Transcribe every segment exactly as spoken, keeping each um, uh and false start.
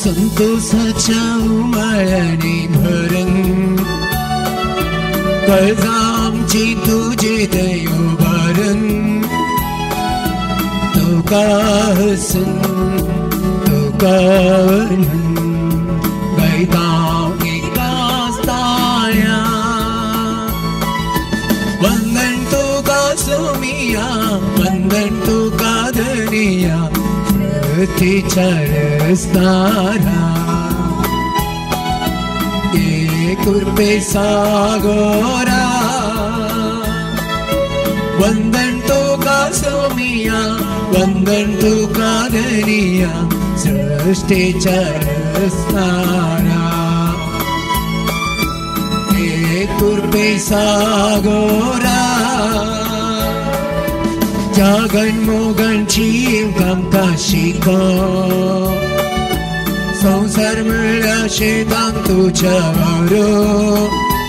संतोषाच्या उमाळ्याने भरण काळजा आमची तुझे दयोभरण तुका हसून तुका वर्णन गायता एकाच ताळ्या वंदन तुका सोमिया वंदन तुका धनिया पृथ्वीच्या रस्तारा ए कृपे सागोरा वंदन तुका सोमिया वंदन तुका धनिया सृष्टीच्या रस्तारा ए कृपे सागोरा जगन मोगन जीव आमकां शिको संसार म्हणल्या शेतांत तुज्या वारो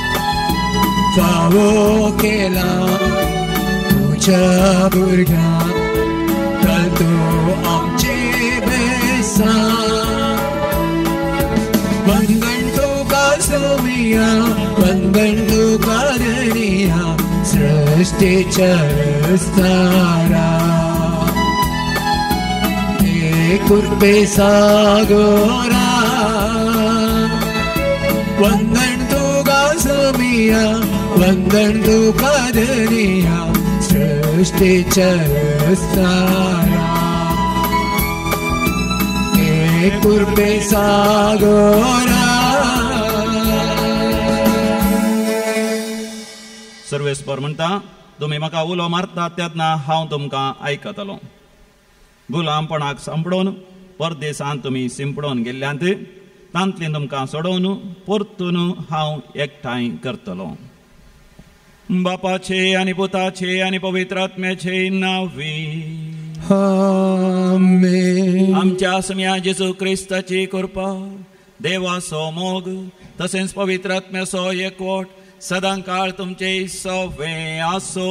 फावो केला तुज्या भुरग्यांक तर तूं आमचे बेसान वंदन तुका सोमिया वंदन तुका धनिया सृष्टीच्या रस्तारा ए कृपे सागोरा वंदन तुका सोमिया वंदन तुका धनिया सृष्टीच्या रस्तारा ए कृपे सागोरा. सर्वेस्पर म्हणटा तुम्ही म्हाका उलो मारता तेन्ना हांव तुमकां आयकतलों. गुलामपणाक सांपडोवन परदेसांत तुमी शिंपडोवन गेल्ल्यांत तांतलीं तुमकां सोडोवन परतून हांव एकठांय करतलों. बापाचे आनी पुताचे आनी पवित्र आत्म्याचे नांवी आमेन. आमच्या सम्या जेजू क्रिस्ताची कृपा देवाचो मोग तशेंच पवित्र आत्म्याचो एकवट सदां काळ तुमचे सवे आसो.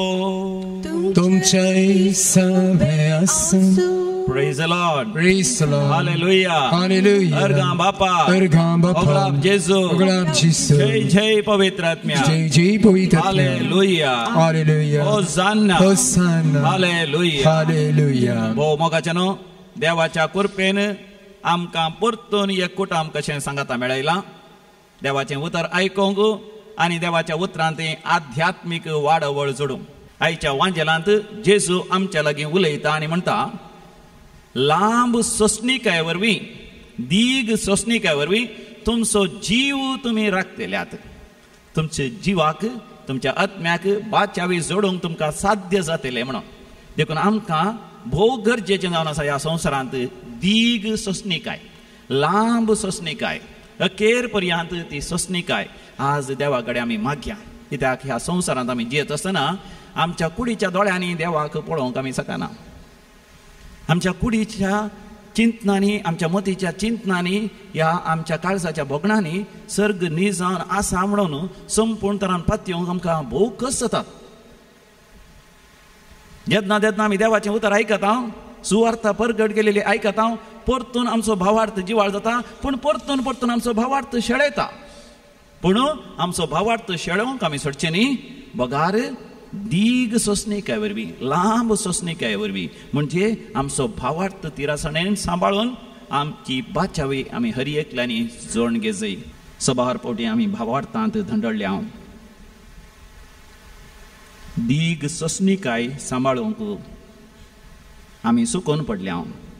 तुमचे सवे आसो. Praise the Lord. Praise the Lord. Hallelujah. Hallelujah. अर्गां बापा. अर्गां बापा. ओगलाब जेजू. ओगलाब जेजू. जय जय पवित्र आत्म्या. जय जय पवित्र आत्म्या. Hallelujah. Hallelujah. Hosanna. Hosanna. Hallelujah. Hallelujah. भोव मोगाच्यानो देवाच्या कृपेन आमकां परतून एकवटान कशें सांगाता मेळयलां. देवाचें उतर आयकोंक आनी देवाच्या उतरांत आध्यात्मीक वाडवळ जोडूंक. आयच्या वांजेलांत जेजू आमच्या लागीं उलयता आनी म्हणटा लांब सोंसणिकाये वरवीं दीग सोंसणिकाये वरवीं तुमचो जीव तुमी राखतल्यात. तुमच्या जिवाक तुमच्या आत्म्याक बाचावी जोडूंक तुमकां साध्य जातलें म्हणून देखून आमकां भोव गरजेचें जावन आसा ह्या संवसारांत दीग सोंसणिकाय लांब सोंसणिकाय अखेर पर्यंत ती सोंसणिकाय आज देवा कडेन आमी मागया. कित्याक ह्या संवसारांत आमी जियेत आसतना आमच्या कुडीच्या दोळ्यांनी देवाक पळोवंक आमी शकना. आमच्या कुडीच्या चिंतनांनी आमच्या मतीच्या चिंतनांनी ह्या आमच्या काळजाच्या बोगणांनी सर्ग न्ही जावन आसा म्हणून संपूर्ण तरान पातयेवंक आमकां भोव कस जातात. जेन्ना जेन्ना आमी देवाचें उतर आयकता सुवार्ता परगट केलेली आयकता परतून आमचो भावार्थ जिवाळ जाता. पूण परतून परतून आमचो भावार्थ शेळयता. पूण आमचो भावार्थ शेळोवंक आमी सोडचें न्ही. बोगार दीग सोंसणिकाये वरवीं लांब सोंसणिकाये वरवीं म्हणजे आमचो भावार्थ तिरासणेन सांबाळून आमची बाचावी आमी हरी एकल्यांनी जोडून घेजय. सबार पोटी आमी भावार्थांत धंडळल्या. दीग सोंसणिकाय सांबाळूंक आमी सुकोवन पडल्या.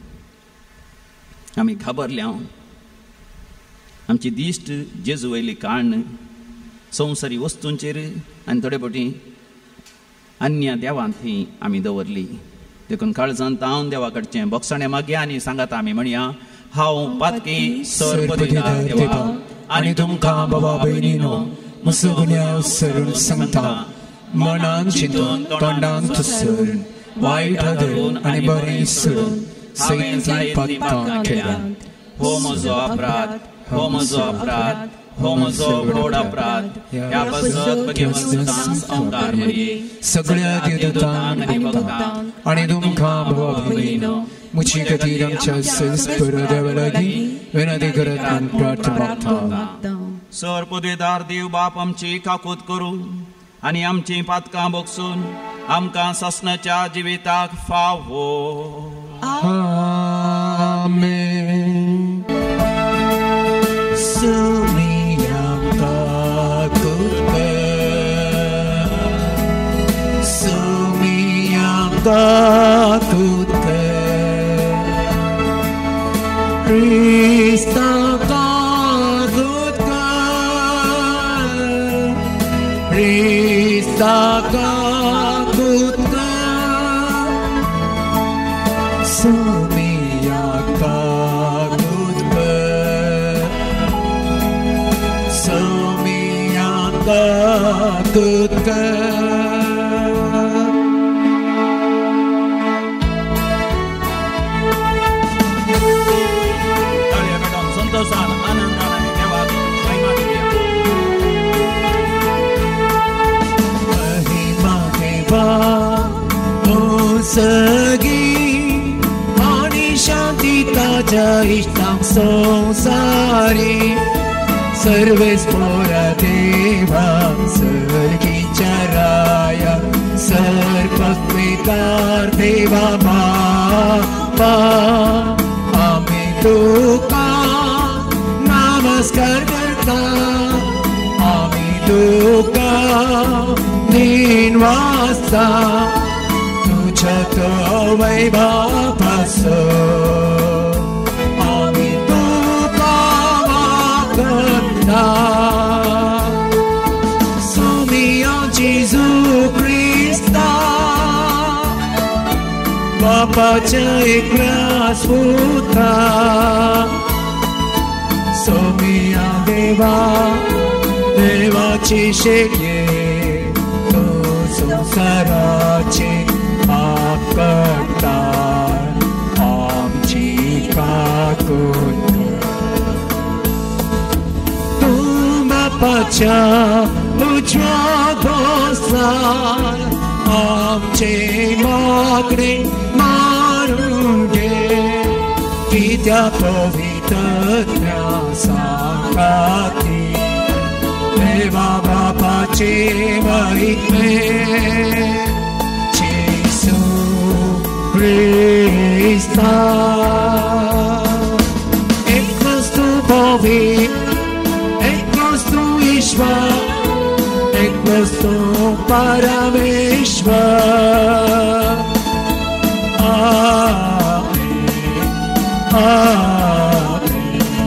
आमी घाबरल्या. आमची दिश्ट जेजू वयली काण संवसारी वस्तूंचेर आनी थोडे फावटी अन्य देवांत आमी दवरली. देखून काळजांत हांव देवा कडचें बोगसणें मागया आनी सांगात आमी म्हणया हांव पातकी सर्पदिता देवा आनी तुमकां बाबा भयणीनो म्हजो गुन्यांव सरून सांगता. मनान चिंतून तोंडान थुसरून वायट धरून आनी बरें सोडून हांवें जायत पातकां केल्यात. हो म्हजो अपराध हो म्हजो अपराध हो म्हजो व्हड अपराध. ह्या बसत भगवंतांस अवतार मरये सगळ्या देवतांक आनी भक्तांक आनी तुमकां बाबा भयणीनो मुझे खातीर आमच्या सेवेस्पर देवा लागीं विनंती करत आनी प्रार्थना मागता. सर पदवेदार देव बाप आमची काकूत करून आनी आमची पातकां बोगसून आमकां ससनाच्या जिविताक फावो. आमेन. सुमी आमकां कुतकर, सुमी आमकां कुतकर, Christaका कुतकर, Christaका कुतकर, सुमी आमकां कुतकर, सुमी आमकां कुतकर. संतोषान आनंदाने देवाक महिमा देऊया. महिमा देवा ओ सगी आणि शांती ताच्या इष्टांक संसारी सर्वेस्पर देवा सर्गीच्या राया सर्वस्वेकार देवा बापा आम्ही तुका नमस्कार करता. आम्ही तुका दिन वाजता तुझ्या तो वैभवापासो. आम्ही तुका मागता सुमिया जेजू ख्रिस्ता बापाच्या एकरास पुत्रा. सोमिया देवा देवाची शेके तो संसाराचे पाप करता आमची काकूत. तू बापाच्या उजव्या घोसार आमचे मागणे मारून घे. कित्या पवित्र सांगाती देवा बापाचे महिमे जेसू ख्रिस्ता. एकच तू पवित्र, एकच तू ईश्वर, एकच तू परमेश्वर. आमेन, आमेन,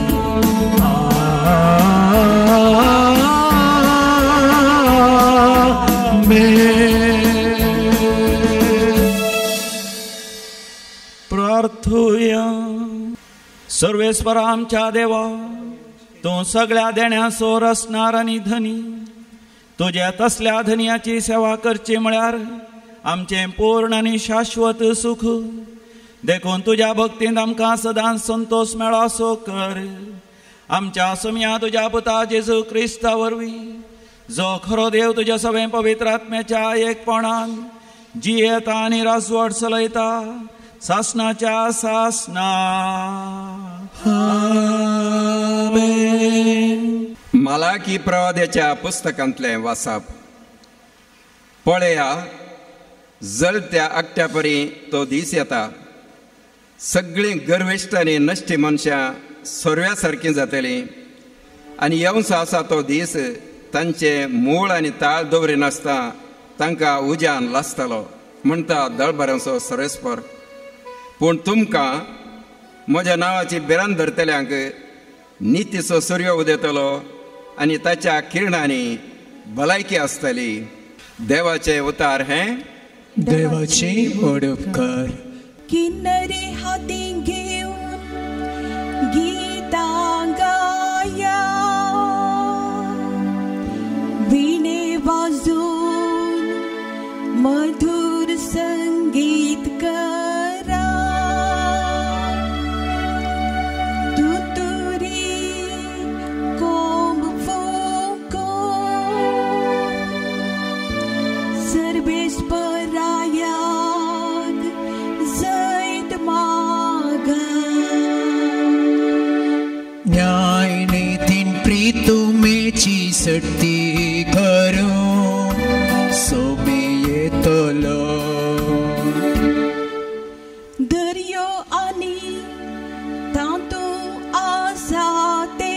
प्रार्थूया. सर्वेस्वर आमच्या देवा तू सगळ्या देण्याचो रचणार आणि धनी. तुझ्या तसल्या धन्याची सेवा करची म्हळ्यार आमचे पूर्ण आणि शाश्वत सुख. देखून तुझ्या भक्तींत आमकां सदां संतोष मेळो असो कर. आमच्या सुम्या तुझ्या पुता जेजू क्रिस्ता वरवीं जो खरो देव तुझ्या सगळे पवित्र आत्म्याच्या एकपणान जियेता आनी राजवट चलयता सासनाच्या सासना. आमेन. मालाकी प्रवाद्याच्या पुस्तकांतले वाचप. पळया जळत्या आकट्या परी तो दीस येता. सगळीं गर्विश्ट आनी नश्टी मनशां सोरव्या सारकीं जातलीं आनी येवचो आसा तो दीस तांचे मूळ आनी ताळ दवरिनासता तांकां उज्यान लासतलो म्हणटा दळबऱ्यांचो सर्वेस्पर. पूण तुमकां म्हज्या नांवाची भिरांत धरतल्यांक नितीचो सूर्य उदेतलो आनी ताच्या किरणांनी भलायकी आसतली. देवाचे उतार हे देवाची ओडप कर. किन्नरी हाती घेऊन गीतां गाया, विणे वाजून मधुर संगीत करा. तुतुरी कोंब फुंकून सर्वेस्परायाक जैत मा सर्ती करूं सोबी येतलो. दर्यो आनी तातूंत आसा ते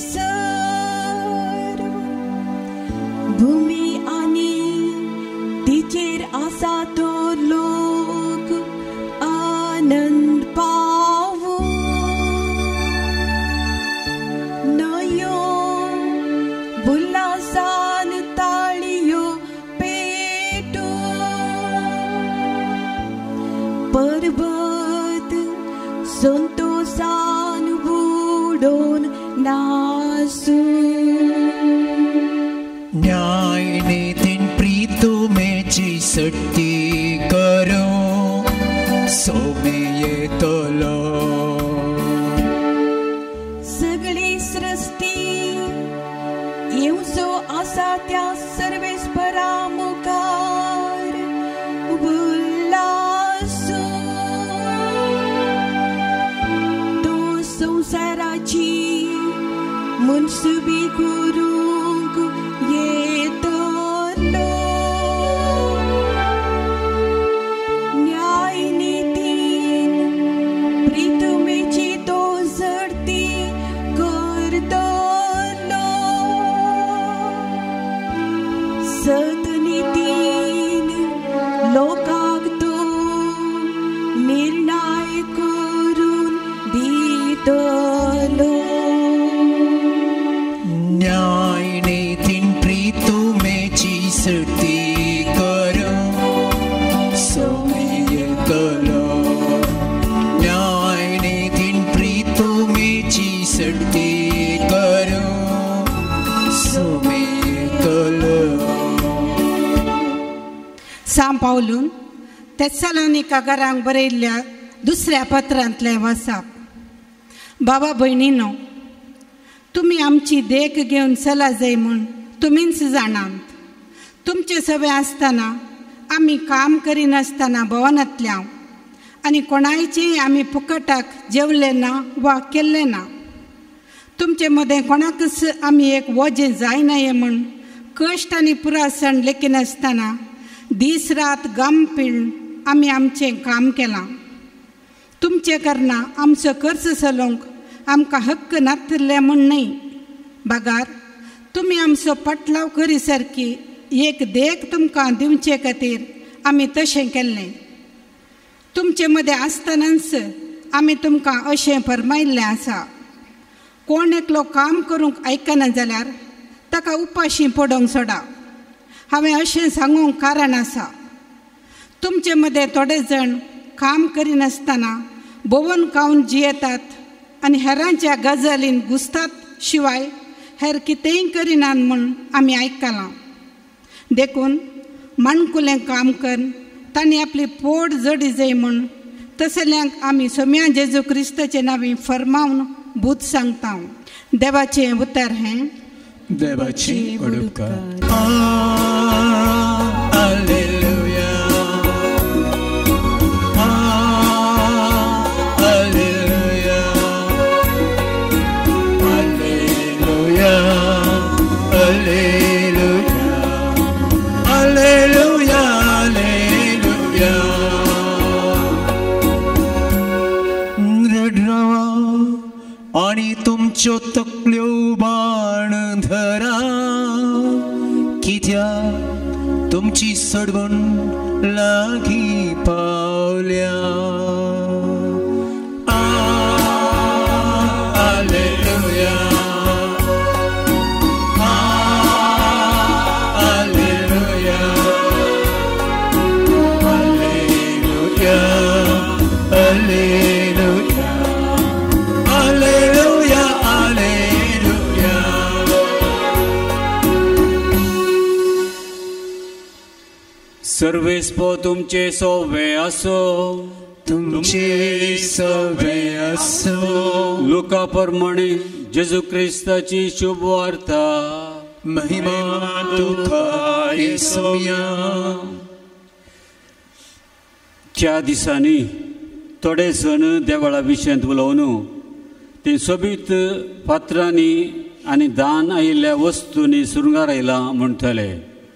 सर, भूमी आनी तिचेर आसा तो लोक आनंद पावू. नयो उल्हासान ताळयो पेटू, पर्वत संतोषान बुडोन नाचू. न्याय नीतीन प्रीतुमेची सर्ती करूं सोबी येतलो. सगळी सृष्टी येवचो आसा त्या सर्वेस्परा मुखार उल्हासू. तो संसाराची मनसुबी करूंक येतलो. न्याय नीतीन प्रीतुमेची तो सर्ती करतलो. सतनीतीन लोकांक तो निर्णय करून दितलो. न्याय नीतीन प्रीतुमेची सर्ती करूं सोबी येतलो. न्याय नीतीन प्रीतुमेची सर्ती करूं सोबी येतलो. सांत पावलून तेस्सलोनिकांक बरयल्ल्या दुसऱ्या पत्रांतलें वाचप. बाबा भयणीनो, तुमी आमची देख घेवन चला जाय म्हूण तुमीच जाणात. तुमचे सवय आसतना आमी काम करिनासतना भवनांतल्या आनी कोणायचेय आमी फुकटाक जेवले ना वा केल्ले ना. तुमचे मदें कोणाकच आमी एक वजें जायनाये म्हूण कश्ट आनी पुरासण लेखी नासतना दीस रात गम पिळून आमी आमचें काम केलां. तुमचे करना आमचो खर्च चलोवंक आमकां हक्क नासले म्हूण न्हय. बागार तुमी आमचो पटलाव करी सारकी एक देख तुमकां दिवचे खातीर आमी तशें केल्लें. तुमचे मदें आसतनाच आमी तुमकां अशें फरमायिल्लें आसा. कोण एकलो काम करूंक आयकना जाल्यार ताका उपाशी पडोवंक सोडा. हांवें अशें सांगूंक कारण आसा. तुमचे मदें थोडे जाण काम करिनासतना भोवन खावन जियेतात आनी हेरांच्या गजालीन घुसतात शिवाय हेर कितेंय करिनात म्हूण आमी आयकलां. देखून माणकुलें काम करून तांणी आपली पोट जडी जाय म्हूण तसल्यांक आमी सोम्या जेजू क्रिस्ताचे नांवी फरमावन भूत सांगता. देवाचें उतर हें देवाची उडुपकार. आणि तुमच्यो तकल्यो बाण धरा, कित्याक तुमची सडवण लागी पावल्या. सर्वेस्पो तुमचे सोवे असो, तुमचे सोवे असो. लोका प्रमाणे जेजू क्रिस्ताची शुभ वार्ता. महिमा तुका येसुया. त्या दिसांनी थोडे जण देवाळा विशयांत उलोवन ते सोबीत पात्रांनी आनी दान आयिल्ल्या वस्तूंनी सुरंगार आयला म्हणटले.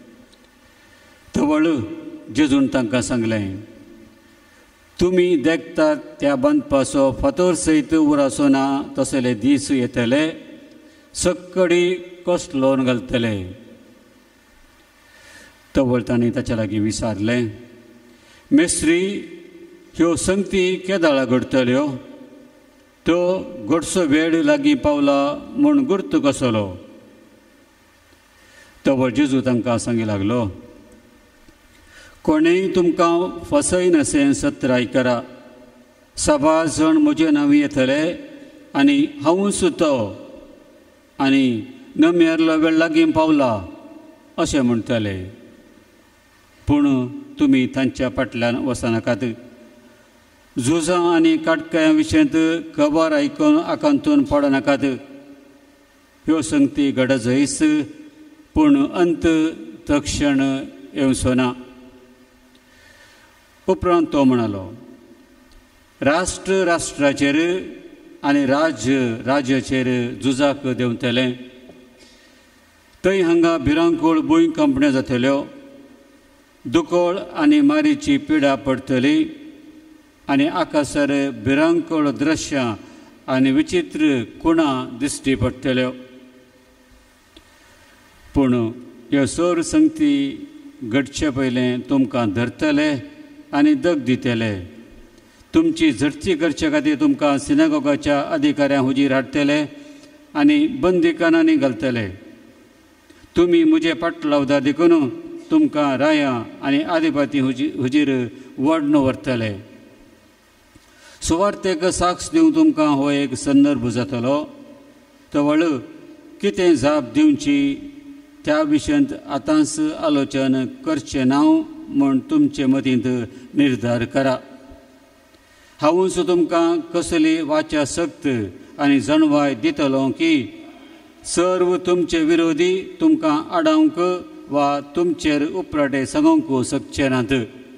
तवळ जेजून तांकां सांगलें, तुमी देखतात त्या बांदपाचो फातर सयत उरासो ना तसले दीस येतले, सक्कडी कश्ट लोन घालतले. तवळ तांणी ताच्या लागीं विचारलें, मेस्त्री, ह्यो संगती केदाळा घडतल्यो? तो घडसो वेळ लागीं पावला म्हूण गुर्त कसलो? तवळ जेजू तांकां सांगी लागलो, कोणेय तुमकां फसयनासें सत्र आयकरा. सभा जण म्हजे नांव येतले आनी हांवूच तो, आनी नमेरलो वेळ लागीं पावला अशें म्हणटले. पूण तुमी तांच्या फाटल्यान वचनाकात. झुजां आनी काटकायां विशयंत खबर आयकून आकांतून पडनाकात. ह्यो संगती घडजयस, पूण अंत तक्षण येवचो ना. उपरांत तो म्हणालो, राष्ट्र राष्ट्राचेर आनी राज्य राज्याचेर झुजाक देंवतले. थंय हांगा भिरांकूळ भूंय कंपण्यो जातल्यो, दुकोळ आनी मारीची पिडा पडटली, आनी आकाशार भिरांकूळ दृश्यां आनी विचित्र कुणां दिश्टी पडटल्यो. पूण ह्यो सर संगती घडचे पयलें तुमकां धरतले आनी दग दितले. तुमची झडची करचे खातीर तुमकां सिनेगोगाच्या अधिकाऱ्यांक हुजीर हाडटले आनी बंदिखानांनी घालतले. तुमी म्हजे पाटलावदार देखून तुमकां राया आनी आदिपाती हुजी हुजीर वडन व्हरतले. सुवार्थेक साक्ष दिवंक तुमकां हो एक संदर्भ जातलो. तवळ कितें जाप दिवची त्या विशयंत आतांच आलोचन करचें ना म्हूण तुमचे मतींत निर्धार करा. हांवूच तुमकां कसली वाचा सक्त आनी जणवाय दितलो की सर्व तुमचे विरोधी तुमकां आडावंक वा तुमचेर उपराटे सांगूंक शकचे नात.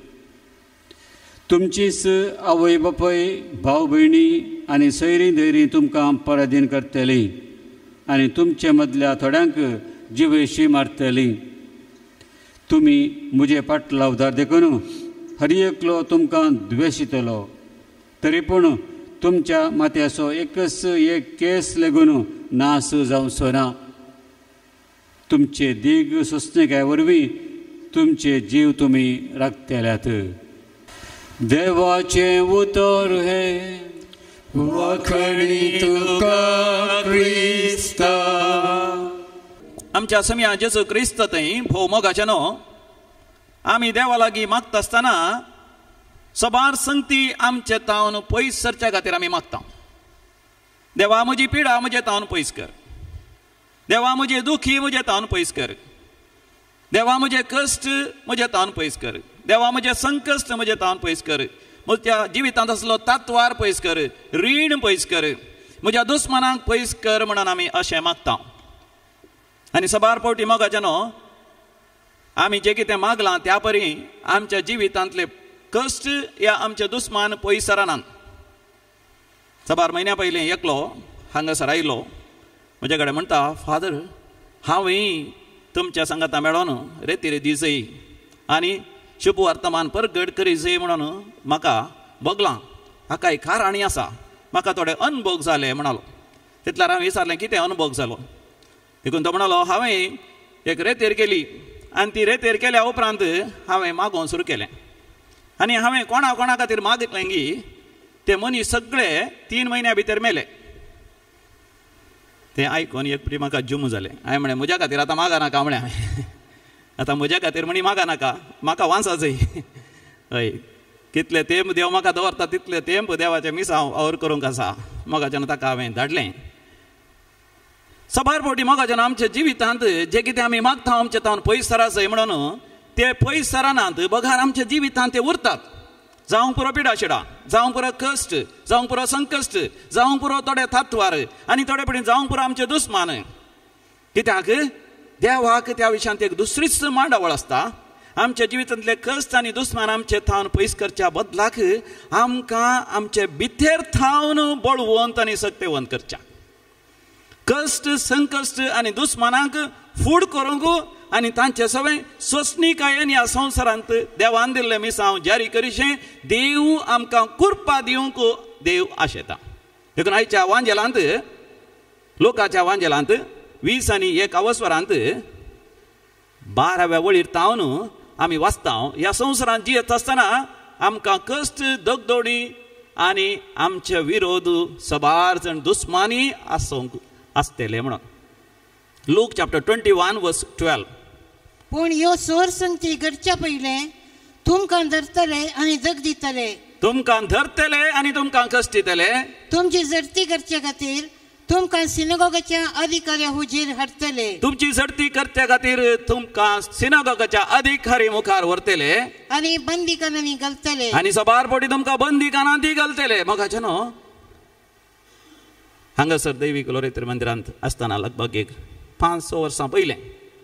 तुमचीच आवय बापूय, भाव भयणी आनी सैरी धैरी तुमकां पराधीन करतली आनी तुमचे मदल्या थोड्यांक जिवेशी मारतली. तुमी म्हजे पाटलावदार देखून हर एकलो तुमकां द्वेशितलो. तरी पूण तुमच्या माथ्याचो एकच एक केस लेगून नास जावचो ना. तुमचे दीग सोंसणेकाय वरवीं तुमचे जीव तुमी राखतल्यात. देवाचें उतर हे वखणी तुका क्रिस्ता. आमच्या समिया जेजू क्रिस्त थंय भोव मोगाचे न्हू. आमी देवा लागीं मागता आसतना सबार संगती आमचे तावन पयस सरच्या खातीर आमी मागता. देवा म्हजी पिडा म्हजे तावन पयस कर. देवा म्हजे दुखी म्हजे तावन पयस कर. देवा म्हजे कश्ट म्हजे तावन पयस कर. देवा म्हजे संकश्ट म्हजे तावन पयस कर. म्हज्या जिवितांत असलो तातवार पयस कर, रीण पयस कर, म्हज्या दुस्मनांक पयस कर म्हणून आमी अशें मागता. आनी सबार फावटी मोगाचे न्हू, आमी जें कितें मागलां त्या परी आमच्या जिवितांतले कश्ट या आमचे दुस्मान पयस सरानात. सबार म्हयन्या पयलीं एकलो हांगासर आयलो म्हजे कडेन म्हणटा, फादर हांवें तुमच्या सांगाता मेळोन रेतीर दिसय आनी शुभ वर्तमान परगट करी जय म्हणून म्हाका बगलां. हाका एक खाराणी आसा, म्हाका थोडे अनुभव जाले म्हणालो. तितल्यार हांवें विचारलें कितें अनुभव जालो. देखून तो म्हणालो, हांवें एक रेतेर केली आनी ती रेतेर केल्या उपरांत हांवें मागोवंक सुरू केलें. आनी हांवें कोणा कोणा खातीर मागलें की ते मनीस सगळे तीन म्हयन्या भितर मेले. तें आयकून एक फावटी म्हाका जुम जालें. हांवें म्हळें म्हज्या खातीर आतां मागा नाका म्हळें. हांवें आतां म्हज्या खातीर म्हणी मागा नाका, म्हाका वांसा जाय. हय, कितले तेंप देव म्हाका दवरता तितले तेंप देवाचे मिसा हांव और करूंक आसा. मोगाच्यान ताका हांवें धाडलें. सबार फावटी मोगाच्यान आमच्या जिवितांत जें कितें आमी मागता आमचे तावन पयस सरा जाय म्हणून ते पयस सरानात. बघार आमच्या जिवितांत ते उरतात. जावंक पुरो पिडाशिडा, जावंक पुरो कश्ट, जावंक पुरो संकश्ट, जावंक पुरो थोडे थातवार आनी थोडे फावटी जावंक पुरो आमचे दुस्मान. कित्याक देवाक त्या विशयांत एक दुसरीच मांडावळ आसता. आमच्या जिवितांतले कश्ट आनी दुस्मान आमचे थावन पयस करच्या बदलाक आमकां आमचे भितर थावन बळवंत आनी सक्तेवंत करच्या. कश्ट संकश्ट आनी दुस्मानाक फूड करूंक आनी तांचे सगळे सोंसणीकायेन ह्या संवसारांत देवान दिल्लें मिसांव जारी करीशें देव आमकां कृपा दिवंक देव आशेता. देखून आयच्या वांजेलांत लोकाच्या वांजेलांत वीस आनी एकावस्वरांत बाराव्या वळीर तावन आमी वाचता ह्या संवसारांत जियेत आसतना आमकां कश्ट दगदोडी आनी आमचे विरोध सबार जण दुस्मानी आसूंक आसतले म्हणून. Luke chapter twenty one verse twelve. पूण ह्यो सोर संगती घडच्या पयलें तुमकां धरतले आनी जग दितले. तुमकां धरतले आनी तुमकां कश्ट दितले. तुमची झडती करचे खातीर तुमकां सिनगोगाच्या अधिकाऱ्या हुजीर हाडटले. तुमची झडती करच्या खातीर तुमकां सिनगोगाच्या अधिकारी मुखार व्हरतले आनी बंदीखान्यांनी घालतले. आनी सबार पोटी तुमकां बंदीखान्यांत घालतले. मोगाचे न्हू हांगासर दैवीक लोरेत्र मंदिरांत आसतना लगभग एक पांच स वर्सां पयलें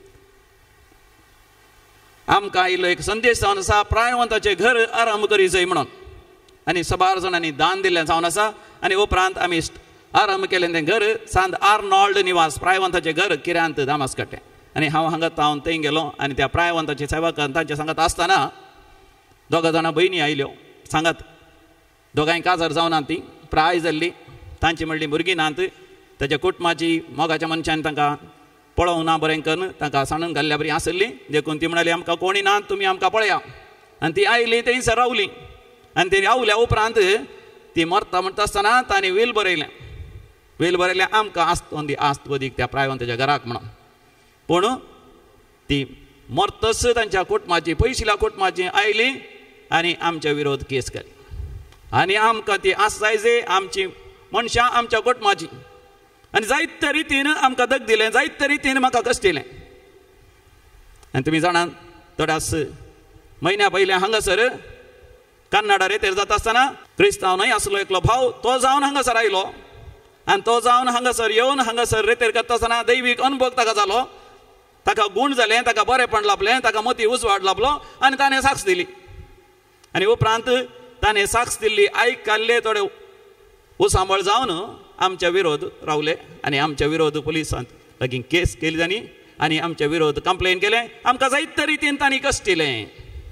आमकां आयिल्लो एक संदेश जावन आसा प्रायवंताचें घर आरंभ करी जाय म्हणून. आनी सबार जाणांनी दान दिल्लें जावन आसा. आनी उपरांत आमी आरंभ केलें तें घर सांत आर्नॉल्ड निवास प्रायवंताचें घर किऱ्यांत दामास्कट्टे. आनी हांव हांगा तावन थंय गेलो आनी त्या प्रायवंताचे सेवकान तांचे सांगात आसतना दोगां जाणां भयणी आयल्यो. सांगात दोगांय काजार जावना ती प्राय जाल्ली. तांची म्हणली भुरगीं नात. ताच्या कुटुंबाची मोगाच्या मनशान तांकां पळोवंक ना बरें करून तांकां सांडून घाल्ल्या बरी आसली. देखून ती म्हणली आमकां कोणी नात तुमी आमकां पळया. आनी ती आयली थंयसर रावली. आनी ती रावल्या उपरांत ती मरता म्हणटा आसतना तांणी वील बरयलें. वील बरयलें आमकां आस्त दी आस्त वदीक त्या प्रायवंताच्या घराक म्हणून. पूण ती मरतस तांच्या कुटुंबाची पयशिल्या कुटुंबाची आयली आनी आमच्या विरोध केस केली. आनी आमकां ती आस्त जाय जे आमची मनशां आमच्या कुटुंबाची. आनी जायते रितीन आमकां दग दिलें. जायते रितीन म्हाका कश्ट दिलें. आनी तुमी जाणात थोड्याच म्हयन्या पयलें हांगासर कन्नडा रेतेर जाता आसतना क्रिस्तांव न्हय आसलो एकलो भाव तो जावन हांगासर आयलो. आनी तो जावन हांगासर येवन हांगासर रेतेर करता आसतना दैवीक अनुभव ताका जालो. ताका गूण जालें. ताका बरेंपण लाभलें. ताका मती उजवाड लाभलो आनी ताणें साक्ष दिली. आनी उपरांत ताणें साक्ष दिल्ली आयकल्ले थोडे उसांबळ जावन आमच्या विरोध रावले आनी आमच्या विरोध पुलिसांत लागीं केस केली तांणी आनी आमच्या विरोध कंप्लेन केलें. आमकां जायते रितीन तांणी कश्ट दिलें.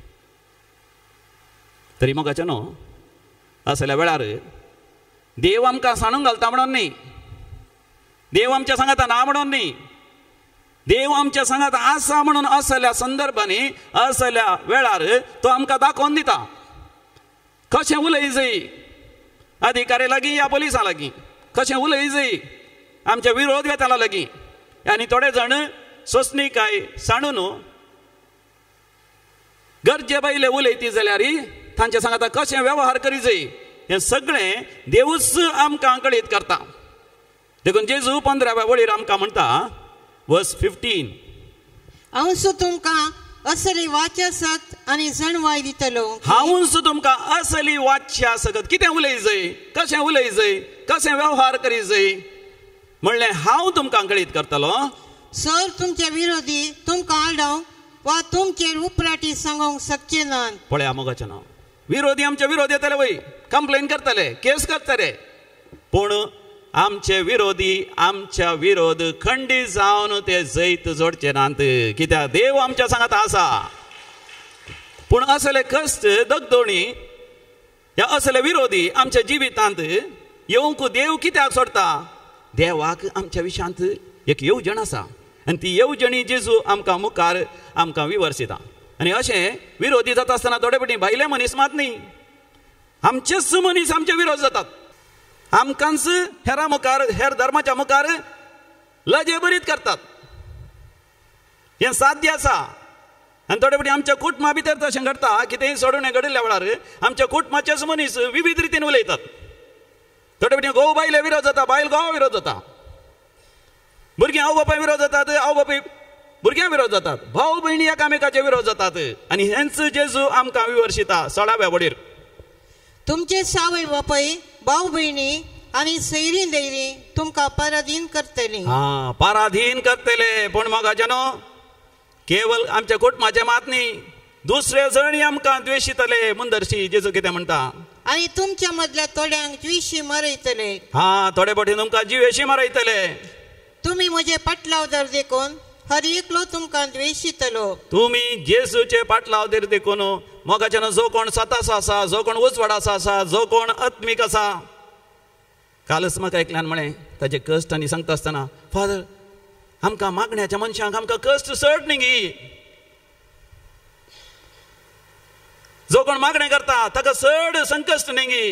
तरी मोगाचें न्हू असल्या वेळार देव आमकां सांडूंक घालता म्हणून न्ही. देव आमच्या सांगाता ना म्हणून न्ही. देव आमच्या सांगात आसा म्हणून असल्या संदर्भांनी असल्या वेळार तो आमकां दाखोवन दिता कशें उलय जाय अधिकारी लागीं या पुलिसां लागीं. कशें उलय जाय आमच्या विरोध वेताला लागीं. आनी थोडे जाण सोंसणीकाय सांडून गरजे भायले उलयती जाल्यार तांच्या सांगाता कशें वेवहार करी जाय हें सगळें देवूच आमकां कळीत करता. देखून जेजू पंदराव्या वळीर आमकां म्हणटा वर्स फिफ्टीन हांवूच तुमकां असली वाचा सक्त आनी जणवाय दितलो. हांवूच तुमकां असली वाच्या सकत कितें उलय जाय कशें उलय जाय कशें वेवहार करी जाय म्हणलें हांव तुमकां कळीत करतलो. सर तुमचे विरोधी तुमकां आडोवंक वा तुमचेर उपराटी सांगोंक शकचे नात. पळया मोगाचें नांव विरोधी आमचे विरोध येतले वय कंप्लेन करतले केस करतले. पूण आमचे विरोधी आमच्या विरोध खंडीत जावन ते जैत जोडचे नात. कित्याक देव आमच्या सांगात आसा. पूण असले कश्ट दगदोणी ह्या असले विरोधी आमच्या जिवितांत येवंक देव कित्याक सोडता. देवाक आमच्या विशयांत एक येवजण आसा आनी ती येवजणी जेजू आमकां मुखार आमकां विवर्सिता. आनी अशें विरोधी जाता आसतना थोडे फावटी भायले मनीस मात न्ही आमचेच मनीस आमचे विरोध जातात. आमकांच हेरा मुखार हेर धर्माच्या मुखार लजेबरीत करतात. हें साध्य आसा. आनी थोडे फावटी आमच्या कुटुंबा भितर तशें घडटा की तें सोडून हें घडिल्ल्या वेळार आमच्या कुटुंबाचेच मनीस विविध रितीन उलयतात. थोडे फावटी घोव बायले विरोध जाता बायल घोवा विरोध जाता. भुरगीं आवय बापाय विरोध जातात आवय बापूय भुरग्यां विरोध जातात. भाव भयणी एकामेकाचे विरोध जातात. आनी हेंच जेजू आमकां विवर्शिता सोळाव्या वडीर. तुमचे सावय बापाय भाव भयणी आनी सैरीं दैरीं तुमकां पराधीन करतलीं. हा पराधीन करतले. पूण मोगाचें न्हू केवळ आमच्या कुटुंबाचे मात न्ही दुसरे जणी आमकां द्वेशितले मुंदरशी जेजू कितें म्हणटा. आनी तुमच्या मदल्या थोड्यांक द्वेशी मारयतले. हा थोडे फावटी तुमकां जिवेशी मारयतले. तुम्ही म्हजे पाटलावदार देखून हर एकलो तुमकां द्वेशितलो. तुम्ही जेसूचे पाटलावदार देखून मोगाच्यान जो कोण सतास आसा, जो कोण उजवाडाचो आसा, जो कोण आत्मीक आसा. कालच म्हाका एकल्यान म्हळें ताचे कश्ट आनी सांगता आसतना, फादर आमकां मागण्याच्या मनशांक आमकां कश्ट चड न्ही गी. जो कोण मागणें करता ताका चड संकश्ट न्ही गी.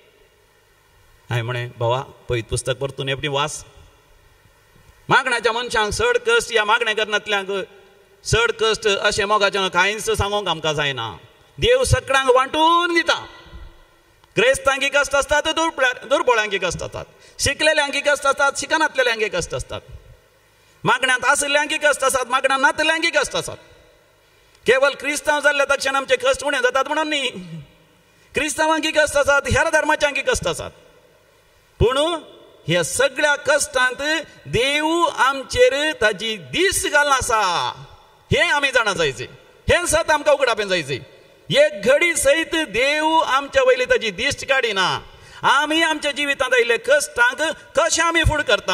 हांवें म्हणें बाबा पळयत पुस्तक परतून एपटी वास. मागण्याच्या मनशांक चड कश्ट ह्या मागणें करनातल्यांक चड कश्ट अशें मोगाच्यान कांयच सांगूंक आमकां जायना. देव सगळ्यांक वांटून दिता. क्रेस्तांकी कश्ट असतात, दुर्बळांकी कश्ट असतात, शिकलेल्यांकी कश्ट असतात, शिकनातलेल्यांकी कश्ट असतात, मागण्यांत आसल्ल्यांकी कश्ट असतात, मागण्यांत नातल्यांकी कश्ट असतात. केवळ क्रिस्तांव जाल्ल्या तक्षण आमचे कश्ट उणे जातात म्हणून न्ही. क्रिस्तांवांकी कश्ट असतात, हेर धर्माच्यांकी कश्ट असतात. पूण ह्या सगळ्या कश्टांत देव आमचेर ताची दीस घालून आसा हे आमी जाणा जायचे. हे सत आमकां उगडापेन जायचे. एक घडी सयत देव आमच्या वयली ताची दिश्ट काडिना. आमी आमच्या जिवितांत आयिल्ले कश्टांक कशें आमी फूड करता,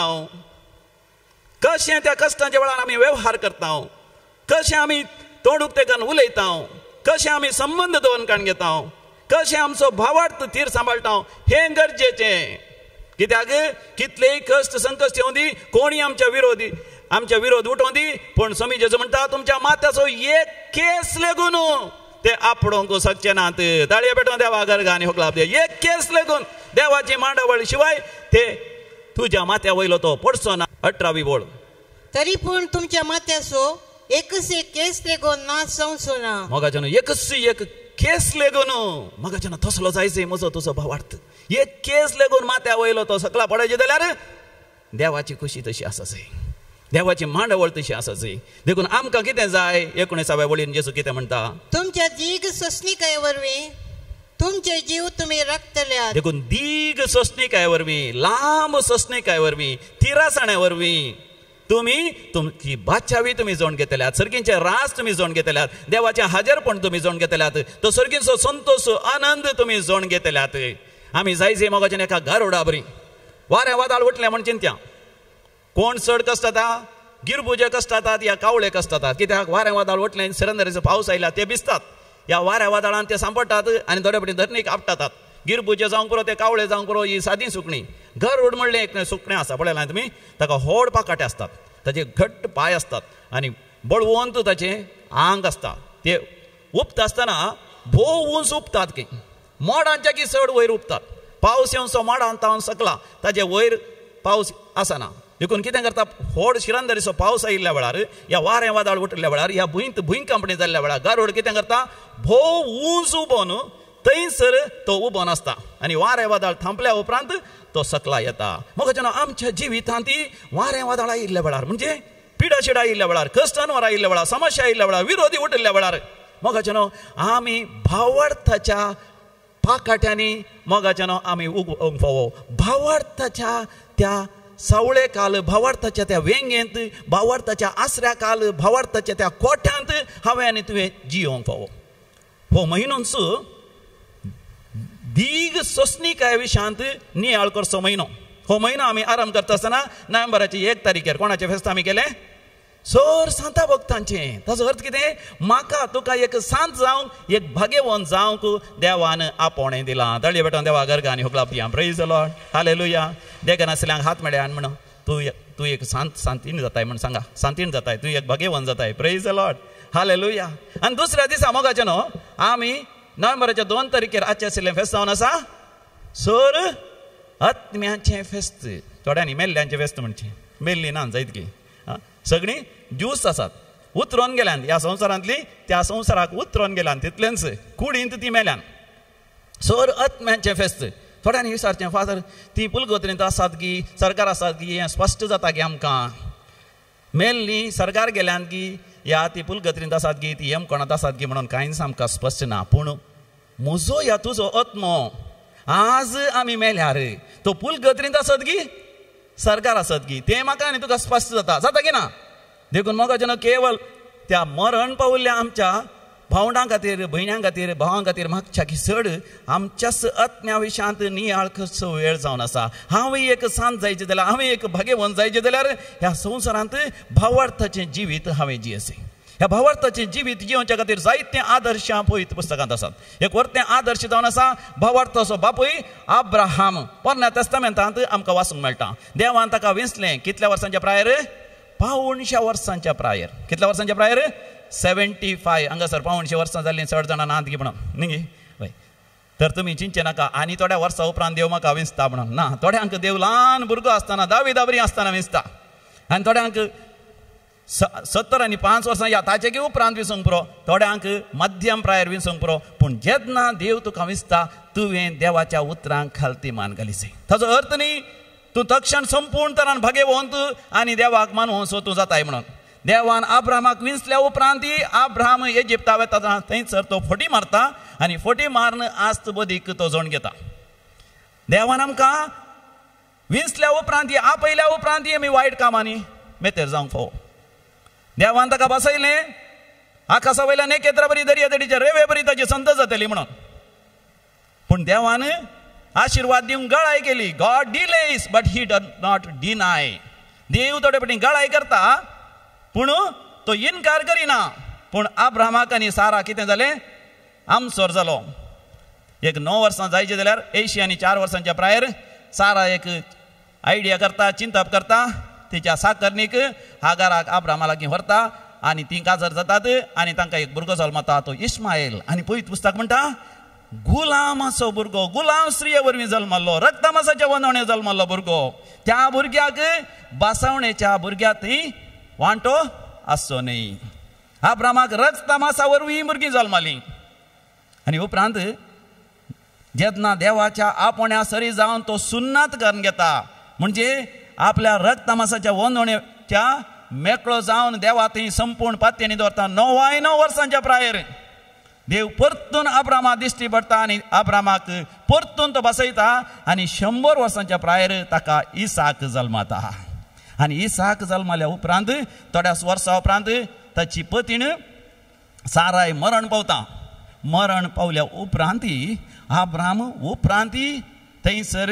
कशें त्या कश्टांच्या वेळार आमी वेव्हार करता, कशें आमी तोंड उक्ते करून उलयता, कशें आमी संबंद दवरून काण घेता, कशें आमचो भावार्थ थीर सांबाळटा हें गरजेचें. कित्याक कितलेय कश्ट संकश्ट येवं दी, कोणी आमच्या विरोधी आमच्या विरोध उठोवं दी, पूण स्वामी जेजू म्हणटा तुमच्या माथ्याचो एक केस लेगून ते आपणोवंक शकचे नात. ताळये पेटोवन देवा गर्गांनी होकला. एक केस लेगून देवाची मांडावळ शिवाय ते तुज्या माथ्या वयलो तो पडचो ना. अठरावी बोळ. तरी पूण तुमच्या माथ्याचो एकच एक केस लेगून नाश जावचो ना. मोगाच्यान एकच एक केस लेगून मोगाच्यान तसलो जायचे म्हजो तुजो भावार्थ. एक केस लेगून माथ्या वयलो तो सकला पडायचे जाल्यार देवाची खुशी तशी आसाची, देवाची मांडावळ तशी आसाची. देखून आमकां कितें जाय, एकुणिसाव्या वळीन जेजू कितें म्हणटा, तुमच्या दीग सोंसणिकाये वरवीं तुमचे जीव तुमी राखतल्यात. देखून दीग सोंसणिकाये वरवीं, लांब सोंसणिकाये वरवीं, तिरासाण्या वरवीं तुम्ही तुमची बादशावी तुम्ही जोड घेतल्यात, सर्गींचे राज तुम्ही जोड घेतल्यात, देवाचे हाजरपण तुम्ही जोड घेतल्यात, तो सर्गींचो संतोष आनंद तुम्ही जोड घेतल्यात. आमी जायचे मोगाच्यान एका गारोडा बरी वारें वादळ उठलें म्हण चिंत्या. कोण चड कश्ट जाता, गिरबुजे कश्ट जातात या कावळे कश्ट जातात. कित्याक वारें वादळ उठलें, सिरंदरीचो पावस आयला, ते भिजतात. ह्या वाऱ्या वादळान ते सांपडटात आनी थोडे फावटी धरणीक आपटातात. गिरबुजे जावंक पुरो, ते कावळे जावंक पुरो, ही सादी सुकणी. गरुड म्हणलें एक सुकणें आसा पळयलां तुमी, ताका व्हड पाकाटे असतात, ताचे घट्ट पाय असतात आनी बळवंत ताचें आंग आसता. ते उपता आसतना भोव उंच उपतात की मोडांच्या की चड वयर उपतात. पावस येवचो मोडान तावन सकला, ताचे वयर पावस आसना. देखून कितें करता, व्हड शिरंदरीचो पावस आयिल्ल्या वेळार, ह्या वारें वादळ उठिल्ल्या वेळार, ह्या भुंयत भुंयकांपणी जाल्ल्या वेळार गारोड कितें करता, भोव उंच उबोन थंयसर तो उबोन आसता आनी वारें वादळ थांबल्या उपरांत तो सकला येता. मोगाच्यान आमच्या जिवितांत वारें वादळ आयिल्ल्या वेळार, म्हणजे पिडा शिडा आयिल्ल्या वेळार, कश्टांवर आयिल्ल्या वेळार, समस्या आयिल्ल्या वेळार, विरोधी उठिल्ल्या वेळार मोगाच्यान आमी भावार्थाच्या पाकाट्यांनी मोगाच्यान आमी उगोवंक फावो. भावार्थाच्या त्या सावळे काल, भावार्थाच्या त्या वेंगेंत, भावार्थाच्या आसऱ्या काल, भावार्थाच्या त्या कोठ्यांत हांवें आनी तुवें जियोंक फावो. हो म्हयनोच दीग सोंसणिकाये विशयांत नियाळ करचो म्हयनो. हो म्हयनो आमी आरंभ करता आसतना नोव्हेंबराची एक तारीखेर कोणाचें फेस्त आमी केलें, सर सांता भक्तांचें. ताचो अर्थ कितें, म्हाका तुका एक सांत जावंक, एक भाग्यवान जावंक देवान आपोवणें दिलां. तळये पेटोवन देवा गर्गांनी होकला पिया. Praise the Lord, hallelujah. देगन आसल्यांक हात मेळ्यान म्हणून तूं तूं एक सांत सांतीण जाताय म्हण सांगा, सांतीण जाताय, तूं एक भाग्यवान जाताय. Praise the Lord, hallelujah. आनी दुसऱ्या दिसा मोगाच्यान आमी नोव्हेंबराच्या दोन तारीखेर आजचे आशिल्लें फेस्त जावन आसा सर आत्म्याचें फेस्त. थोड्यांनी मेल्ल्यांचें फेस्त म्हणचें, मेल्लीं ना जायत की सगळीं ज्यूस आसात, उतरोन गेल्यान ह्या संवसारांतली, त्या संवसाराक उतरोन गेल्यान तितलेंच कुडींत ती मेल्यान. सर आत्म्याचें फेस्त. थोड्यांनी विचारचें, फादर ती पुलगोत्रींत आसात की सरकार आसात की, हें स्पश्ट जाता की आमकां. मेल्लीं सरकार गेल्यान की या ती पुलगत्रींत आसात की, ती एम कोणात आसात की म्हणून कांयच आमकां स्पश्ट ना. पूण म्हजो ह्या तुजो आत्मो आज आमी मेल्यार तो पुलगत्रींत आसत की सरकार आसत की, तें म्हाका आनी तुका स्पश्ट जाता. जाता की ना. देखून मोगाच्यान केवळ त्या मरण पावल्ल्या आमच्या भावंडां खातीर भयण्यां खातीर भावां खातीर मागच्या की चड आमच्याच आत्म्या विशांत नियाळ कसो वेळ जावन आसा. हांवें एक सांत जायचें जाल्यार हांवें एक भाग्यवन जायचें जाल्यार ह्या संवसारांत भावार्थाचें जिवीत हांवें जियेंचें. ह्या भावार्थाचें जिवीत जिवच्या खातीर जायते आदर्श पळयत पुस्तकांत आसात. एक व्हडलें आदर्श जावन आसा भावार्थाचो बापूय अब्राहाम. पोरण्या तेस्तामेंतांत आमकां वाचूंक मेळटा. देवान ताका विंचलें कितल्या वर्सांच्या प्रायर? पावणशे वर्सांच्या प्रायर. कितल्या वर्सांच्या प्रायर? Seventy five. हांगासर पावणशे वर्सां जाल्लीं चड जाणां नात गी म्हणून न्ही गे हय. तर तुमी चिंचे नाका आनी थोड्या वर्सां उपरांत देव म्हाका विंचता म्हणून. ना, थोड्यांक देव ल्हान भुरगो आसतना धावी धाबरी आसतना विंचता आनी थोड्यांक सत्तर आनी पांच वर्सां या ताचे उपरांत विंसूंक पुरो. थोड्यांक मध्यम प्रायर विंसूंक पुरो. पूण जेन्ना देव तुका विंचता तुवें देवाच्या उतरांक खालती मान घालिसै. ताचो अर्थ न्ही तूं तक्षण संपूर्ण तरान भाग्यवंत आनी देवाक मानूं सो तूं जाताय म्हणून. देवान अब्राहमाक विंचल्या उपरांत अब्राहम इजिप्ता वता थंयसर तो फोटी मारता आनी फोटी मारून आस्त बदीक तो जोण घेता. देवान आमकां विंचल्या उपरांत आपयल्या उपरांत आमी वायट कामांनी मेतेर जावंक फावो. देवान ताका बसयलें आकाशा वयल्यान नखेत्रां बरी दर्या देगेचेर रेवे बरी ताची संत जातली म्हणून. पूण देवान आशिर्वाद दिवंक गळाय केली. God delays but he does not deny. देव थोडे फावटी गळाय करता पूण तो इन्कार करिना. पूण अब्राहमाक आनी सारा कितें जालें? आमसोर जालो. एक णव वर्सां जायचे जाल्यार एशी आनी चार वर्सांच्या प्रायर सारा एक आयडिया करता चिंतप करता. तिच्या साकरणीक हागाराक अब्राहमा लागीं व्हरता आनी ती काजर जातात आनी तांकां एक भुरगो जल्मता तो इश्मायल. आनी पळयत पुस्तक म्हणटा गुलामाचो भुरगो गुलाम स्त्रिये वरवीं जल्मल्लो रक्तमासाच्या वंदवणे जल्मल्लो भुरगो. त्या भुरग्याक बासावणेच्या भुरग्याक वांटो आसचो न्ही. अब्राहमाक रक्तमासा वरवीं भुरगीं जल्मलीं आनी उपरांत जेन्ना देवाच्या आपोण्या सरी जावन तो सुन्नात करून घेता म्हणजे आपल्या रक्तमासाच्या वंदवणेच्या मेकळो जावन देवा थंय संपूर्ण पातयेनी दवरता. णवाय णव वर्सांच्या प्रायर देव परतून अब्राहमा दिश्टी पडटा आनी अब्राहमाक परतून तो बसयता आनी शंबर वर्सांच्या प्रायर ताका इसाक जल्मता. आनी इसाक जल्मल्या उपरांत थोड्या वर्सां उपरांत ताची पतीण साराय मरण पावता. मरण पावल्या उपरांत अब्राहम उपरांत थंयसर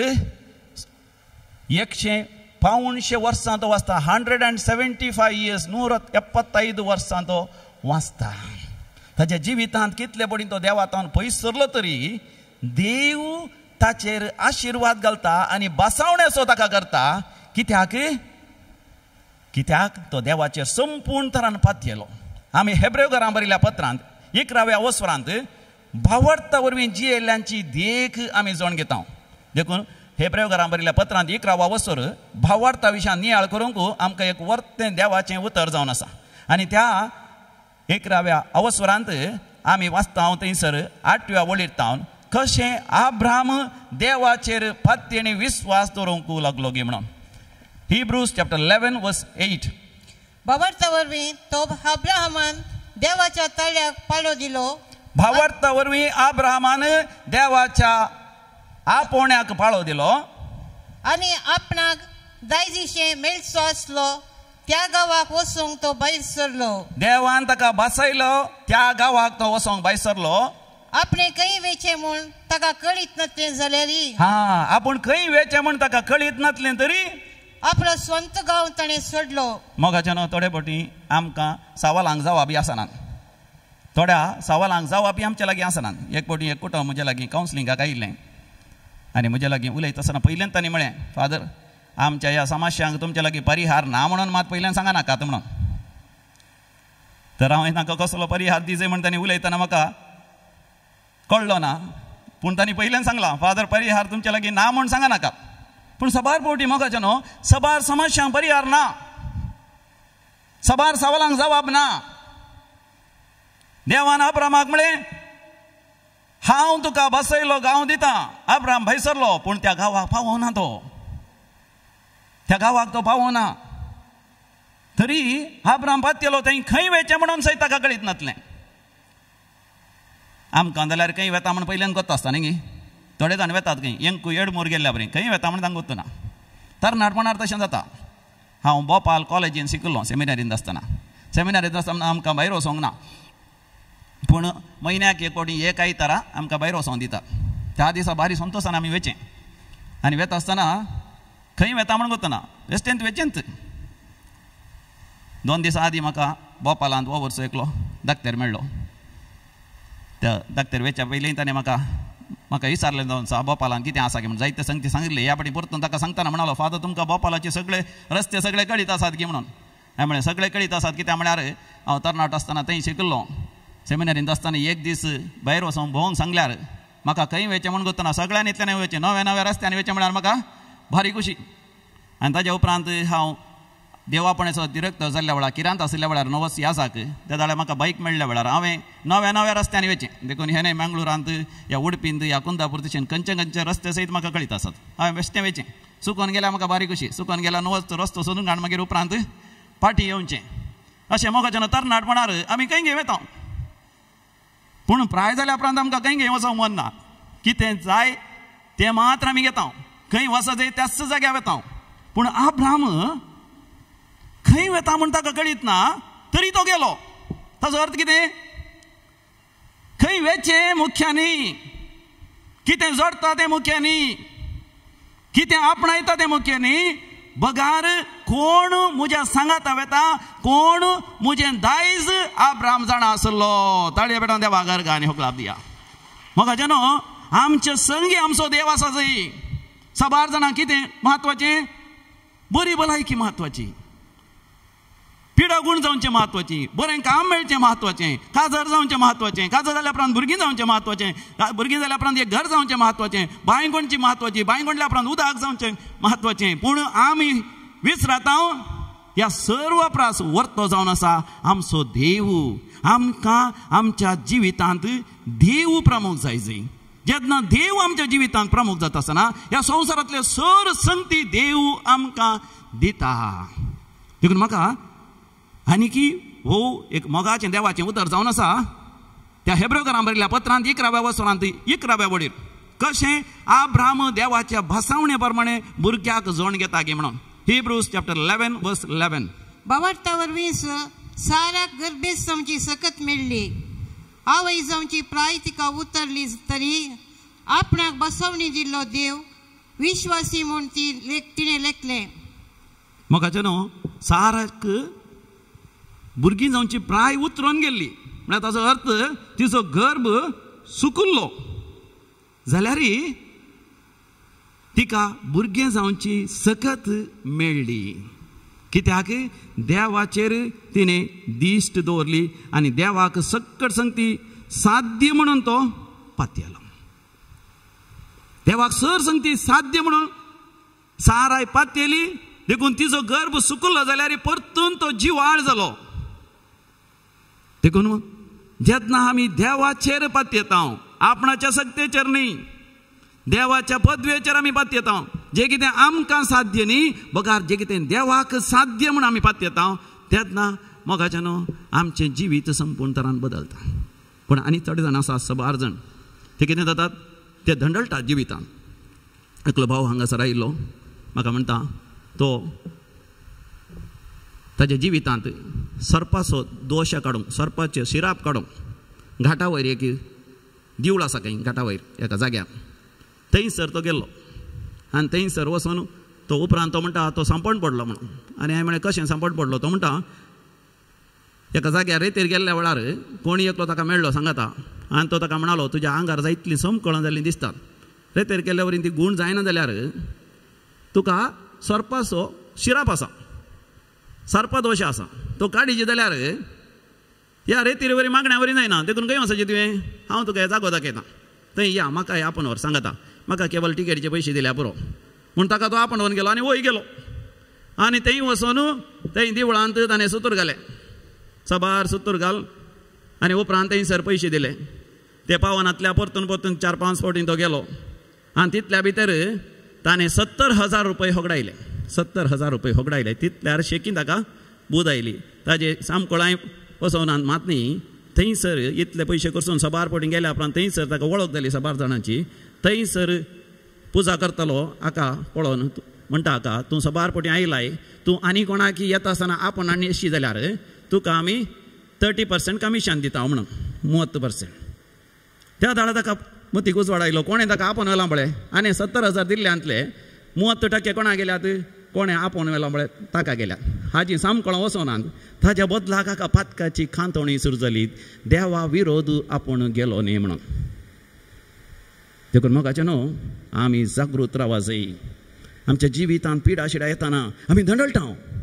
एकशे पावणशे वर्सां तो वाचता. Hundred and seventy five years नूर एपत्तैद वर्सां तो वाचता. ताच्या जिवितांत कितले पडीन तो देवातावन पयस सरलो तरी देव ताचेर आशिर्वाद घालता आनी बसावणेचो ताका करता. कित्याक कित्याक तो देवाचेर संपूर्ण तरान पातयेलो. आमी हेब्रेव घरां बरयल्या पत्रांत इकराव्या वस्वरांत भावार्था वरवीं जियेल्ल्यांची देख आमी जण घेता. देखून हेब्रेव घरां बरयल्या पत्रांत इकरावा वस्वर भावार्था विशयान नियाळ करूंक आमकां एक वर्तें देवाचें उतर जावन आसा. आनी त्या इकराव्या अवस्वरांत आमी वाचता थंयसर आठव्या वळीरतावन कशें अब्राहम देवाचेर पातयेनी विस्वास दवरूंक लागलो गे म्हणून. Hebrews chapter eleven verse eight. भावार्था वरवीं तो अब्राहमान देवाच्या तळ्याक पाळो दिलो. भावार्था वरवीं अब्राहमान देवाच्या आपोण्याक पाळो दिलो आनी आपणाक दायजीशें मेळचो आसलो त्या गांवाक वचूंक तो भायर सरलो. देवान ताका बसयलो त्या गांवाक तो वचोंक भायर सरलो. आपणे खंय वेचे म्हूण ताका कळीत नासलें जाल्यारी हा आपूण खंय वेचे म्हूण ताका कळीत नासलें तरी आपलो स्वंत गांव ताणें सोडलो. मोगाच्यान थोडे फावटी आमकां सवालांक जावप बी आसनात. थोड्या सवालांक जावप बी आमचे लागीं आसनात. एक फावटी एक कुटुंब म्हजे लागीं कावन्सिलिंगाक आयिल्लें आनी म्हजे लागीं उलयता आसतना पयल्यान तांणी म्हळें फादर आमच्या ह्या समस्यांक तुमचे लागीं परिहार ना म्हणून मात पयल्यान सांगनाकात म्हणून. तर हांवें तांकां कसलो परिहार दिजय म्हण तांणी उलयतना म्हाका कळ्ळो ना. पूण तांणी पयल्यान सांगलां फादर परिहार तुमचे लागीं ना म्हूण सांगनाका. पूण सबार फावटी मोगाच्या न्हू सबार समस्यांक परिहार ना. सबार सवालांक जवाब ना. देवान अब्राहमाक म्हळें हांव तुका बसयलो गांव दिता. अब्राहम भायर सरलो पूण त्या गांवाक पावो ना. तो त्या गांवाक तो पावो ना. तरी अब्राहम पातयलो थंय खंय वेचें म्हणून सय ताका कळीत नासलें. आमकां जाल्यार खंय वेता म्हण पयल्यान कोत्ता आसता न्ही. थोडे जाण वेतात खंय येंकू एडमोर गेल्ल्या बरें खंय वेता म्हण तांकां गोत्तू ना. तरणाटपणार तशें जाता. हांव भोपाल कॉलेजीन शिकलो सेमिनारींत आसतना. सेमिनारींत आसतना आमकां भायर वचोंक ना. पूण म्हयन्याक एक कोटी एक आयतारा आमकां भायर वचोंक दिता. त्या दिसा बारी संतोशान आमी वेचें आनी वेता आसतना खंय वेता म्हण गोतना वेस्टेंत वेचेंत. दोन दीस आदीं म्हाका भोपालांत हो वर्स एकलो धाकटेर मेळ्ळो. त्या धाकटेर वेच्या पयलीं ताणें म्हाका म्हाका विचारलें जावन सा भोपालांत कितें आसा की म्हणून जायते संगती सांगिल्ले. ह्या फाटीं परतून ताका सांगतना म्हणालो फादर तुमकां भोपालाचे सगळे रस्ते सगळे कळीत आसात की म्हणून. हांवें म्हळें सगळे कळीत आसात कित्याक म्हळ्यार हांव तरणाट आसतना थंय शिकलो. सेमिनारींत आसतना एक दीस भायर वचोन भोंवूंक सांगल्यार म्हाका खंय वेचें म्हूण गोतना सगळ्यांनी इतल्यान वेचें नव्या नव्या रस्त्यान वेचें म्हळ्यार म्हाका भारी खुशी. आनी ताज्या उपरांत हांव देवापणाचो डिरेक्टर जाल्ल्या वेळार किरांत आशिल्ल्या वेळार णव्वद यासाक त्या वेळार म्हाका बायक मेळ्ळ्या वेळार हांवें नव्या नव्या रस्त्यांनी वेचें. देखून हें मंगळुरांत ह्या उडपींत ह्या कुंदापूर तशें खंयचे खंयचे रस्ते सयत म्हाका कळीत आसात. हांवें बेश्टें वेचें. चुकोन गेल्यार म्हाका बारी खुशी. चुकोन गेल्यार णव्वदचो रस्तो सोदून काडून मागीर उपरांत फाटीं येवचें. अशें मोगाचें तरणाटपणार आमी खंय घेवन वता. पूण प्राय जाल्या उपरांत आमकां खंय घेवन वचोंक मन ना. कितें जाय तें मात्र आमी घेता. खंय वच जाय त्याच जाग्यार वता. पूण अब्राहम खंय वता म्हूण ताका कळीत ना तरी तो गेलो. ताचो अर्थ कितें? खंय वेचें मुख्य न्ही, कितें जोडटा तें मुख्य न्ही, कितें आपणायता तें मुख्य न्ही. बगार कोण म्हज्या सांगाता वेता, कोण म्हजें दायज अब्राहम जाणा आसलो. ताळये पेटोवन त्या वागार गाणी होकलाप दिया. म्हाका जेन्ना आमचे संगी आमचो देव आसा जंय साबार जाणां कितें म्हत्वाचें? बरी भलायकी म्हत्वाची, पिडा गुण जावचें म्हत्वाची, बरें काम मेळचें म्हत्वाचें, काजर जावचें म्हत्वाचें, काजर जाल्या उपरांत भुरगीं जावचें म्हत्वाचें, भुरगीं जाल्या उपरांत एक घर जावचें म्हत्वाचें, बांय कोणची म्हत्वाची, बांय कोणल्या उपरांत उदक जावचें म्हत्वाचें. पूण आमी विसरता ह्या सर्व प्रास वर्तो जावन आसा आमचो देव. आमकां आमच्या जिवितांत देव प्रमुख जाय जंय. जेन्ना देव आमच्या जिवितांत प्रमुख जाता आसतना ह्या संवसारांतले सर संगती देव आमकां दिता. देखून म्हाका आनी की हो एक मोगाचें देवाचें उतर जावन आसा त्या हेब्रेकारांक बरयल्ल्या पत्रांत इकराव्या वसरांत इकराव्या वडीर कशें अब्राहम देवाच्या भासावणे प्रमाणे भुरग्याक जोड घेता गे म्हणून. Hebrews chapter eleven verse eleven. बावार्ता वरवीं साराक गर्भेत जावची सकत मेळ्ळी. आवय जावची प्राय तिका उतरली तरी आपणाक बसवणी दिल्लो देव विश्वासी म्हूण ती तिणें लेखलें. मोगाचें न्हू साराक भुरगीं जावची प्राय उतरून गेल्ली म्हळ्यार ताचो अर्थ तिचो गर्भ सुकल्लो जाल्यार तिका भुरगें जावची सकत मेळ्ळी. कित्याक देवाचेर तिणें दिश्ट दवरली आनी देवाक सक्कट संगती साध्य म्हणून तो पातयलो. देवाक सर संगती साध्य म्हणून साराय पातयली. देखून तिचो गर्भ सुकल्लो जाल्यार परतून तो जिवाळ जालो. देखून जेन्ना आमी देवाचेर पातयता आपणाच्या सक्तेचेर न्ही, देवाच्या पदवेचेर आमी पातयता. जे कितें आमकां साध्य न्ही बगार जे कितें देवाक साध्य म्हूण आमी पातयता तेन्ना मोगाचें न्हू आमचें जिवीत संपूर्ण तरान बदलता. पूण आनी थोडे जाण आसा सबार जाण ते कितें जातात ते धंडळटात जिवितांत. एकलो भाव हांगासर आयिल्लो म्हाका म्हणटा तो ताच्या जिवितांत सर्पाचो दोश काडूंक सर्पाचे शिराप काडूंक घाटा वयर एक दिवळ आसा खंय घाटा वयर एका जाग्यार थंयसर तो गेल्लो आनी थंयसर वचून तो उपरांत तो म्हणटा तो सांपण पडलो म्हणून. आनी हांवें म्हळें कशें सांपण पडलो? तो म्हणटा एका जाग्यार रेतेर गेल्ल्या वेळार कोणी एकलो ताका मेळ्ळो सांगाता आनी तो ताका म्हणलो तुज्या आंगार जायतलीं समकळां जाल्लीं दिसतात. रेतेर गेल्ल्या वरीं ती गूण जायना जाल्यार तुका सर्पाचो शिराप आसा, सर्पदोश आसा. तो काडीची जाल्यार ह्या रेतीर वरी मागण्या वरी जायना. देखून खंय वचचें तुवें? हांव तुका हे जागो दाखयता, थंय या म्हाका हे आपण व्हर सांगाता. म्हाका केवल टिकेटीचे पयशे दिल्या पुरो म्हूण ताका तो आपण व्हरून गेलो आनी वय गेलो. आनी थंय वचून थंय देवळांत ताणें सुतूर घालें, सबार सुतूर घाल आनी उपरांत थंयसर पयशे दिले. ते पावनांतल्या परतून परतून चार पांच फावटीं तो गेलो आनी तितल्या भितर ताणें सत्तर हजार रुपये होगडायले. सत्तर हजार रुपये होगडायले. तितल्यार शेकी ताका बूद आयली. ताजे सामकोळाय वचोन मात न्ही थंयसर इतले पयशे करसून सबार फावटीं गेल्या उपरांत थंयसर ताका वळख जाली सबार जाणांची. थंयसर पुजा करतलो हाका पळोवन म्हणटा हाका तूं सबार फावटीं आयलाय, तूं आनी कोणाक येता आसतना आपण आनी अशी जाल्यार तुका आमी थर्टी पर्संट कमिशन दिता म्हणून. ಮೂವತ್ತು ಪರ್ಸೆಂಟ್ त्या दाडा ताका मतीक उजवाडायलो कोणें ताका आपोवन व्हेला पळय आनी सत्तर हजार दिल्ले आतले ಮೂವತ್ತು टक्के कोणा गेल्यात कोणें आपोवन व्हेला पळय ताका गेल्यात हाजी सामकोळो वचोनात ताच्या बदलाक हाका पातकाची खांतोणी सुरू जाली देवा विरोध आपूण गेलो न्ही म्हणून देखून मोगाचें न्हू आमी जागृत रावूंक जाय आमच्या जिवितांत पिडा शिडा येताना आमी धंडळटा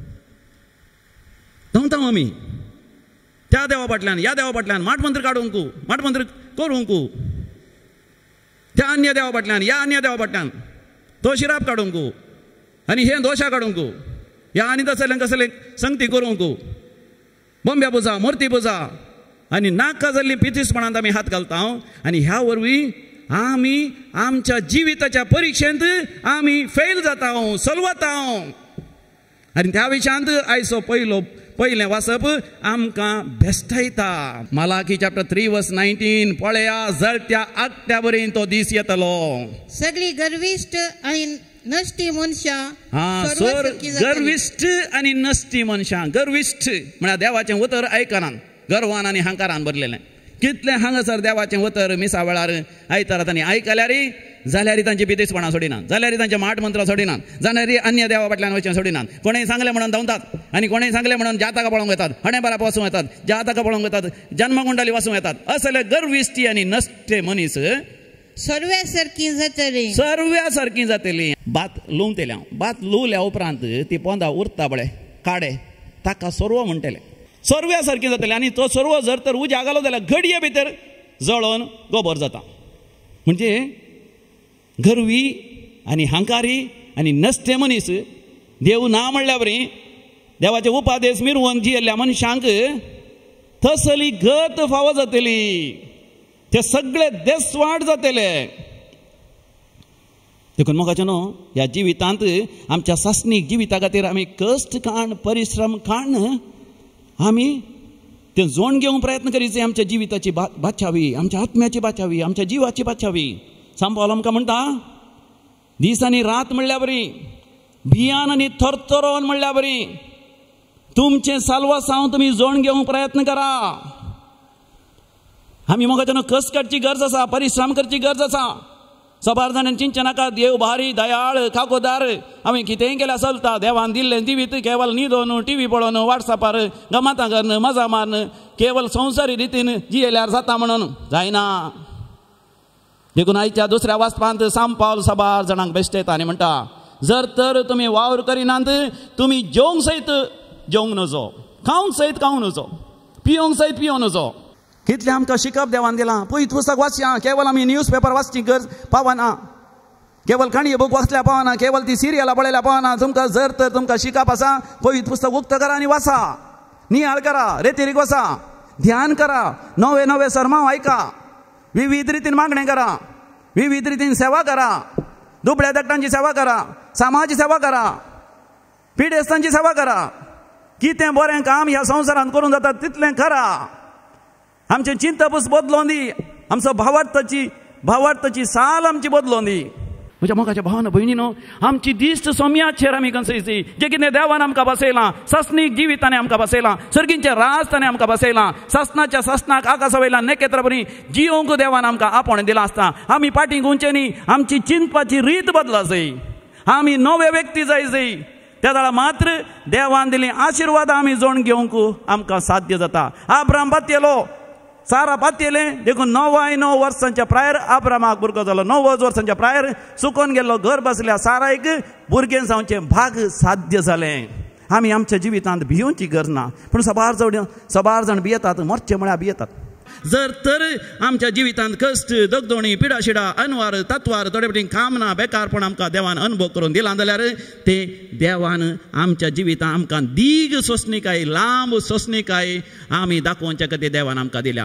धांवता आमी त्या देवा फाटल्यान ह्या देवा फाटल्यान माटमंत्र काडूंक माटमंत्र करूंक त्या अन्य देवा फाटल्यान ह्या अन्य देवा फाटल्यान तो शिराप काडूंक आनी हे दोशा काडूंक ह्या आनी तसले कसले संगती करूंक बोंब्या पुजा मूर्ती पुजा आनी नाका जाल्ली पितीसपणांत आमी हात घालता आनी ह्या वरवीं आमी आमच्या जिविताच्या परिक्षेंत आमी फेल जाता सलवता आनी त्या विशयांत आयचो पयलो पयलें वाचप आमकां बेस्तायता Malachi chapter three verse nineteen पळया जळत्या आकट्या वरेन तो दीस येतलो सगळी गर्विष्ट आनी नश्टी मनशां हा सर गर्विष्ट आनी नश्टी मनशां गर्विष्ट म्हळ्यार देवाचें उतर आयकनात गर्वान आनी हंकारान भरलेलें कितलें हांगासर देवाचें उतर मिसा वेळार आयतारा तांणी आयकल्यार जाल्यार तांची पितीसपणां सोडिनात जाल्यार तांचे माट मंत्र सोडिनात जाल्यार अन्य देवा फाटल्यान वचचें सोडिनात कोणेंय सांगलें म्हणून धांवतात आनी कोणेंय सांगलें म्हणून जाताका पळोवंक येतात हणे बाराप वचूंक येतात जाताका पळोवंक येतात जन्मकुंडली वचूंक येतात असले गर्विश्टी आनी नश्टे मनीस सर्व्या सारकी जातली सर्व्या सारकी जातली बात लुंवतले हांव बात लुवल्या उपरांत ती पोंदा उरता बळे काडे ताका सोरवो म्हणटले सर्व्या सारकी जातली आनी तो सोरवो जर तर उज्या घालो जाल्यार घडये भितर जळोन गोबर जाता म्हणजे गर्वी आनी हंकारी आनी नश्टे मनीस देव ना म्हणल्या बरी देवाचे उपादेश मिरवून जियेल्ल्या मनशांक तसली गत फावो जातली ते सगळे देसवाट जातले देखून मोगाचें न्हू ह्या जिवितांत आमच्या सासणीक जिविता खातीर आमी कश्ट काण परिश्रम काण आमी ते जोण घेवंक प्रयत्न करीत आमच्या जिविताची बाचावी आमच्या आत्म्याची बाचावी आमच्या जिवाची बाचावी सांपावल आमकां म्हणटा दीस आनी रात म्हणल्या बरी भियान आनी थरथरोन म्हणल्या बरी तुमचें साल्वासांव तुमी जोण घेवंक प्रयत्न करा आमी मोगाचें न्हू कस काडची गरज आसा परिश्रम करची गरज आसा सबार जाणांनी चिंतचे नाका देव भारी दयाळ खाकोदार हांवें कितेंय केल्यार चलता देवान दिल्लें जिवीत केवल न्हिदोन टी व्ही पळोवन वॉट्सॅपार गमातां करन मजा मारन केवल संवसारी रितीन जियेल्यार जाता म्हणून जायना देखून आयच्या दुसऱ्या वाचपांत सांपावल सबार जाणांक बेश्टयता आनी म्हणटा जर तर तुमी वावर करिनात तुमी जेवंक सयत जेवंक नजो खावंक सयत खावंक नजो पियोंक सयत पियोंक नजो कितलें आमकां शिकप देवान दिलां पळय पुस्तक वाचया केवल आमी न्यूज पेपर वाचची गरज पावना केवल काणये बूक वाचल्या पावना केवल ती सिरियलां पळयल्या पावना तुमकां जर तर तुमकां शिकप आसा पळय पुस्तक उक्त करा आनी वाचा नियाळ करा रेतीरीक वचा ध्यान करा नवे नवे सरमांव आयका विविध रितीन मागणें करा विविध रितीन सेवा करा दुबळ्या धाकट्यांची सेवा करा समाज सेवा करा पिडेस्तांची सेवा करा कितें बरें काम ह्या संवसारांत करूं जाता तितलें करा आमचें चिंतपूस बदलोवन दी आमचो भावार्थाची भावार्थाची साल आमची बदलोवन दी म्हज्या मोगाच्या भावान भयणीनो आमची दिश्ट सोम्याचेर आमी कसयची जें कितें देवान आमकां बसयलां सासणीक जिवितांनी आमकां बसयलां सर्गींचे राज ताणें आमकां बसयलां सासणाच्या सासणाक आकाशा वयल्यान नखेत्रां बरी जियोंक देवान आमकां आपोण दिलां आसता आमी फाटीं घुंवचे न्ही आमची चिंतपाची रीत बदला जाय आमी नवे व्यक्ती जाय जाय त्या वेळा मात्र देवान दिली आशिर्वाद आमी जोण घेवंक आमकां साध्य जाता अब्राम बातयेलो सारा बातयेलें देखून णवाय णव वर्सांच्या प्रायर अब्रामाक भुरगो जालो णव वर्सांच्या प्रायर सुकोन गेल्लो घर बसल्या सारायक भुरगें जावचें भाग साध्य जालें आमी आमच्या जिवितांत भियोवची गरज ना पूण सबार जाण सबार जाण भियेतात मरचे म्हळ्यार भियेतात जर तर आमच्या जिवितांत कश्ट दगदोणी पिडा शिडा अनवार तत्वार थोडे फावटी कामना बेकारपण आमकां देवान अनुभव करून दिला जाल्यार ते देवान आमच्या जिवितांत आमकां दीग सोंसणीकाय लांब सोंसणीकाय आमी दाखोवच्या खातीर देवान आमकां दिल्या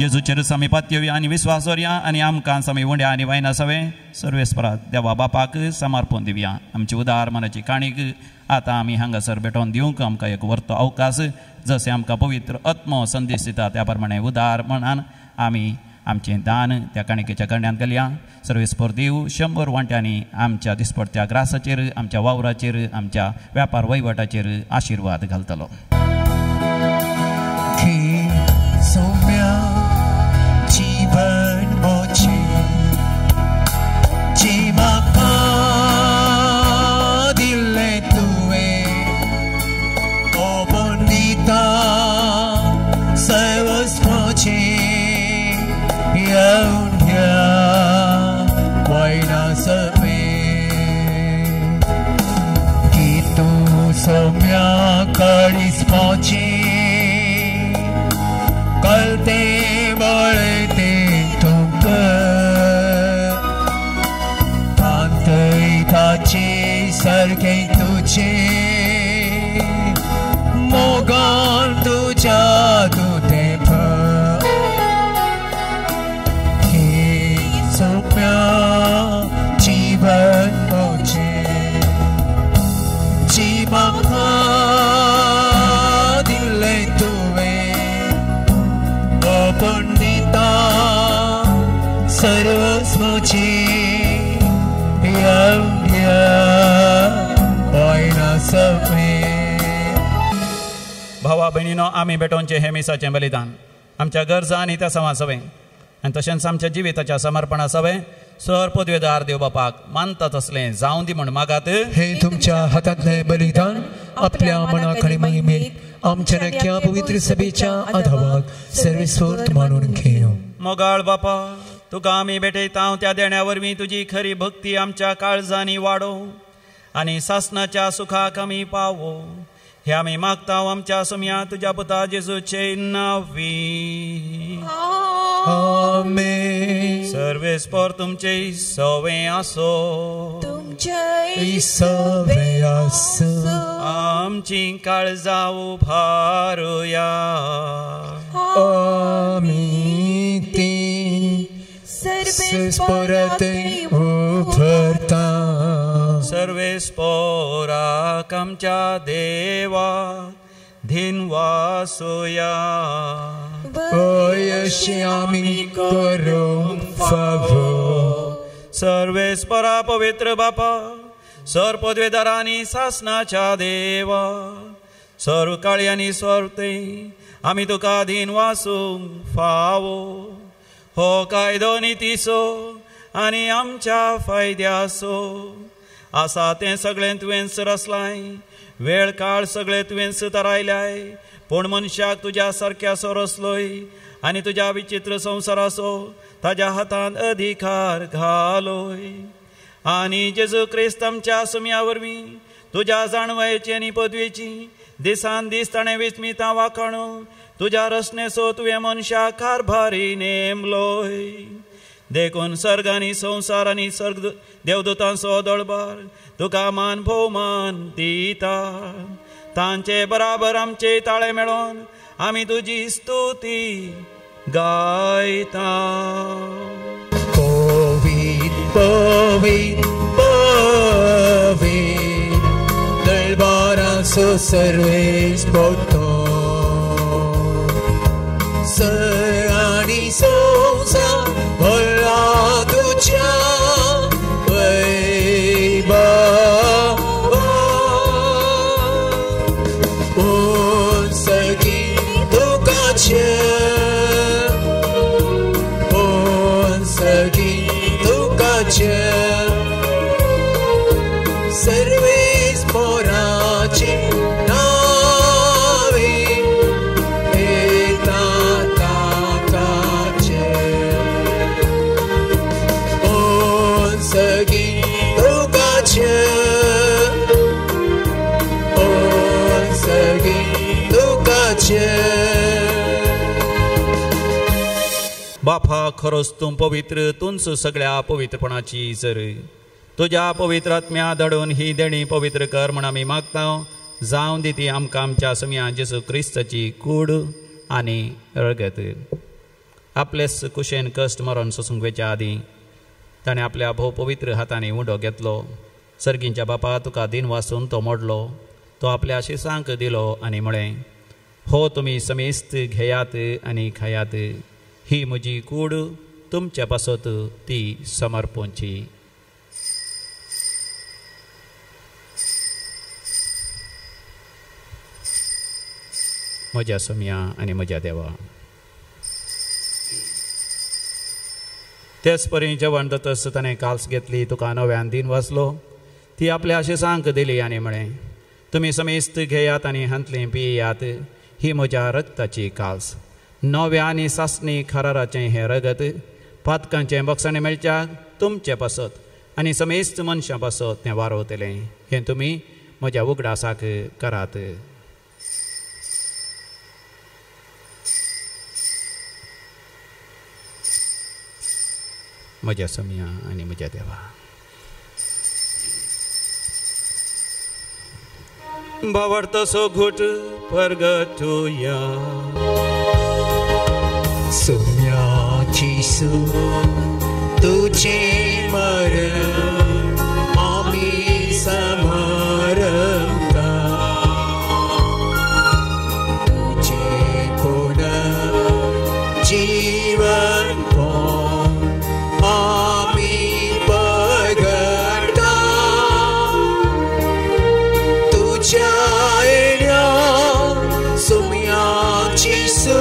जेजूचेर आमी पातयेवया आनी विस्वास दवरया आनी आमकां आमी उंड्या आनी वायना सवे सर्वेस्परात देवा बापाक समर्पण दिवया. आमची उदार मनाची काणीक आतां आमी हांगासर भेटोवन दिवंक आमकां एक वर्तो अवकाश जशें आमकां पवित्र आत्मो संदेश दिता त्या प्रमाणे उदार मनान आमी आमचें दान त्या काणिकेच्या कडल्यान घालया. सर्वेस्पर देव शंबर वांट्यांनी आमच्या दिसपडत्या ग्रासाचेर आमच्या वावराचेर आमच्या व्यापार वहिवाटाचेर आशिर्वाद घालतलो. सौम्या जीवन मोचे जे म्हाका दिल्लें तुवें ओबोन दिता सर्वस्वाचें येवन घ्या वायना समें की तूं सौम्या काळिस्माचें कळते बळते तुमकां तांतयताचे सारके तुजे मोगान तुज्या तुतें हे सोप्या जीवन मोचें जी म्हाका दिल्लें तुवें पंडिता सर्वस्वची योग्य वायना समें. भावा भयणीनो आमी भेटोवचें हें मिसाचें बलिदान आमच्या गरजा आनी त्या सवा सवें आनी तशेंच आमच्या जिविताच्या समर्पणा सवें सर पदवेदार देव बापाक मानता तसलें जावं दी म्हण मागात. हे तुमच्या हातांतलें बलिदान आपल्या मनाक आनी महिमेक आमच्या नक्या पवित्र सभेच्या आधावाक सर्वेस्वर्त मानून घेयो. मोगाळ बापा तुका आमी भेटयता त्या देण्या वरवीं तुजी खरी भक्ती आमच्या काळजांनी वाडो आनी सासणाच्या सुखाक आमी पावो. हे आमी मागता आमच्या सुम्या तुज्या पुता जेजूचे नांवी. आमेन. सर्वेस्पर तुमचे सवें आसो तुमचे सवें आसो आमची काळजां उभारुया. आमी ती सर्वेस्परात उभरता. सर्वेस्पराक आमच्या देवा धिनवासोया. अयशें आमी करूंक फावो. सर्वेस्परा पवित्र बापा सर पदवेदारांनी सासणाच्या देवा सर्व काळी आनी स्वार्थे आमी तुका दिन वासूंक फावो. हो कायदो नितीसो आनी आमच्या फायद्याचो आसा तें सगळें तुवें रचलाय. वेळ काळ सगळे तुवें सुतारायल्याय पूण मनशाक तुज्या सारक्याचो रचलोय आनी तुज्या विचित्र संवसाराचो ताज्या हातांत अधिकार घालोय. आनी जेजू क्रिस्त आमच्या सुम्या वरवीं तुज्या जाणवायेची आनी पदवेची दिसान दीस ताणें विस्मितां वाखाणो तुज्या रचनेचो तुवें मनशाक कारभारी नेमलोय. देखून सर्ग आनी संवसार आनी सर्ग देवदूतांचो दळबार तुका मान भोवमान दिता. तांचे बराबर आमचे ताळे मेळोन आमी तुजी स्तुती गायता. पवित्र पवित्र पवित्र दळबाराचो सर्वेस्परतो सर आनी संवसार भरला तुज्या सर्वेस्पराचे नावे येता ताकाचे ओन सगी तुकाचे ओन सगी तुकाचे. बापा खरोच तूं पवित्र तूंच सगळ्या पवित्रपणाची जर तुज्या पवित्र आत्म्या धाडून ही देणी पवित्र कर म्हण आमी मागता. जावं दी ती आमकां आमच्या सुम्या जेजू क्रिस्ताची कूड आनी रगत. आपलेच कुशेन कश्ट मरण सोसूंक वेच्या आदीं ताणें आपल्या भोव पवित्र हातांनी उंडो घेतलो. सर्गींच्या बापा तुका दिन वाचून तो मोडलो. तो आपल्या शिसांक दिलो आनी म्हळें, हो तुमी समेस्त घेयात आनी खायात. ही म्हजी कूड तुमच्या पासत ती समर्पोवची. म्हज्या सोम्या आनी म्हज्या देवा. तेच परी जेवण जातस ताणें काल्स घेतली, तुका नव्यान दिन वाचलो. ती आपल्या शिसांक दिली आनी म्हळें, तुमी समेस्त घेयात आनी हांतलें पियेयात. ही म्हज्या रक्ताची काल्स, नव्या आनी सासणी खाराराचें हें रगत. पातकांचें बक्षाणें मेळच्याक तुमचें पासत आनी समेस्त मनशां पासत तें वारोवतलें. हें तुमी म्हज्या उगडासाक करात. म्हज्या सोम्या आनी म्हज्या देवा. भावार्थसो घुट परगटुया. सोम्याची सू तुझे मरण आम्ही समारंभता. तुझे कोण जीवन आम्ही बघता. तुझ्या येण्या सोम्याची सू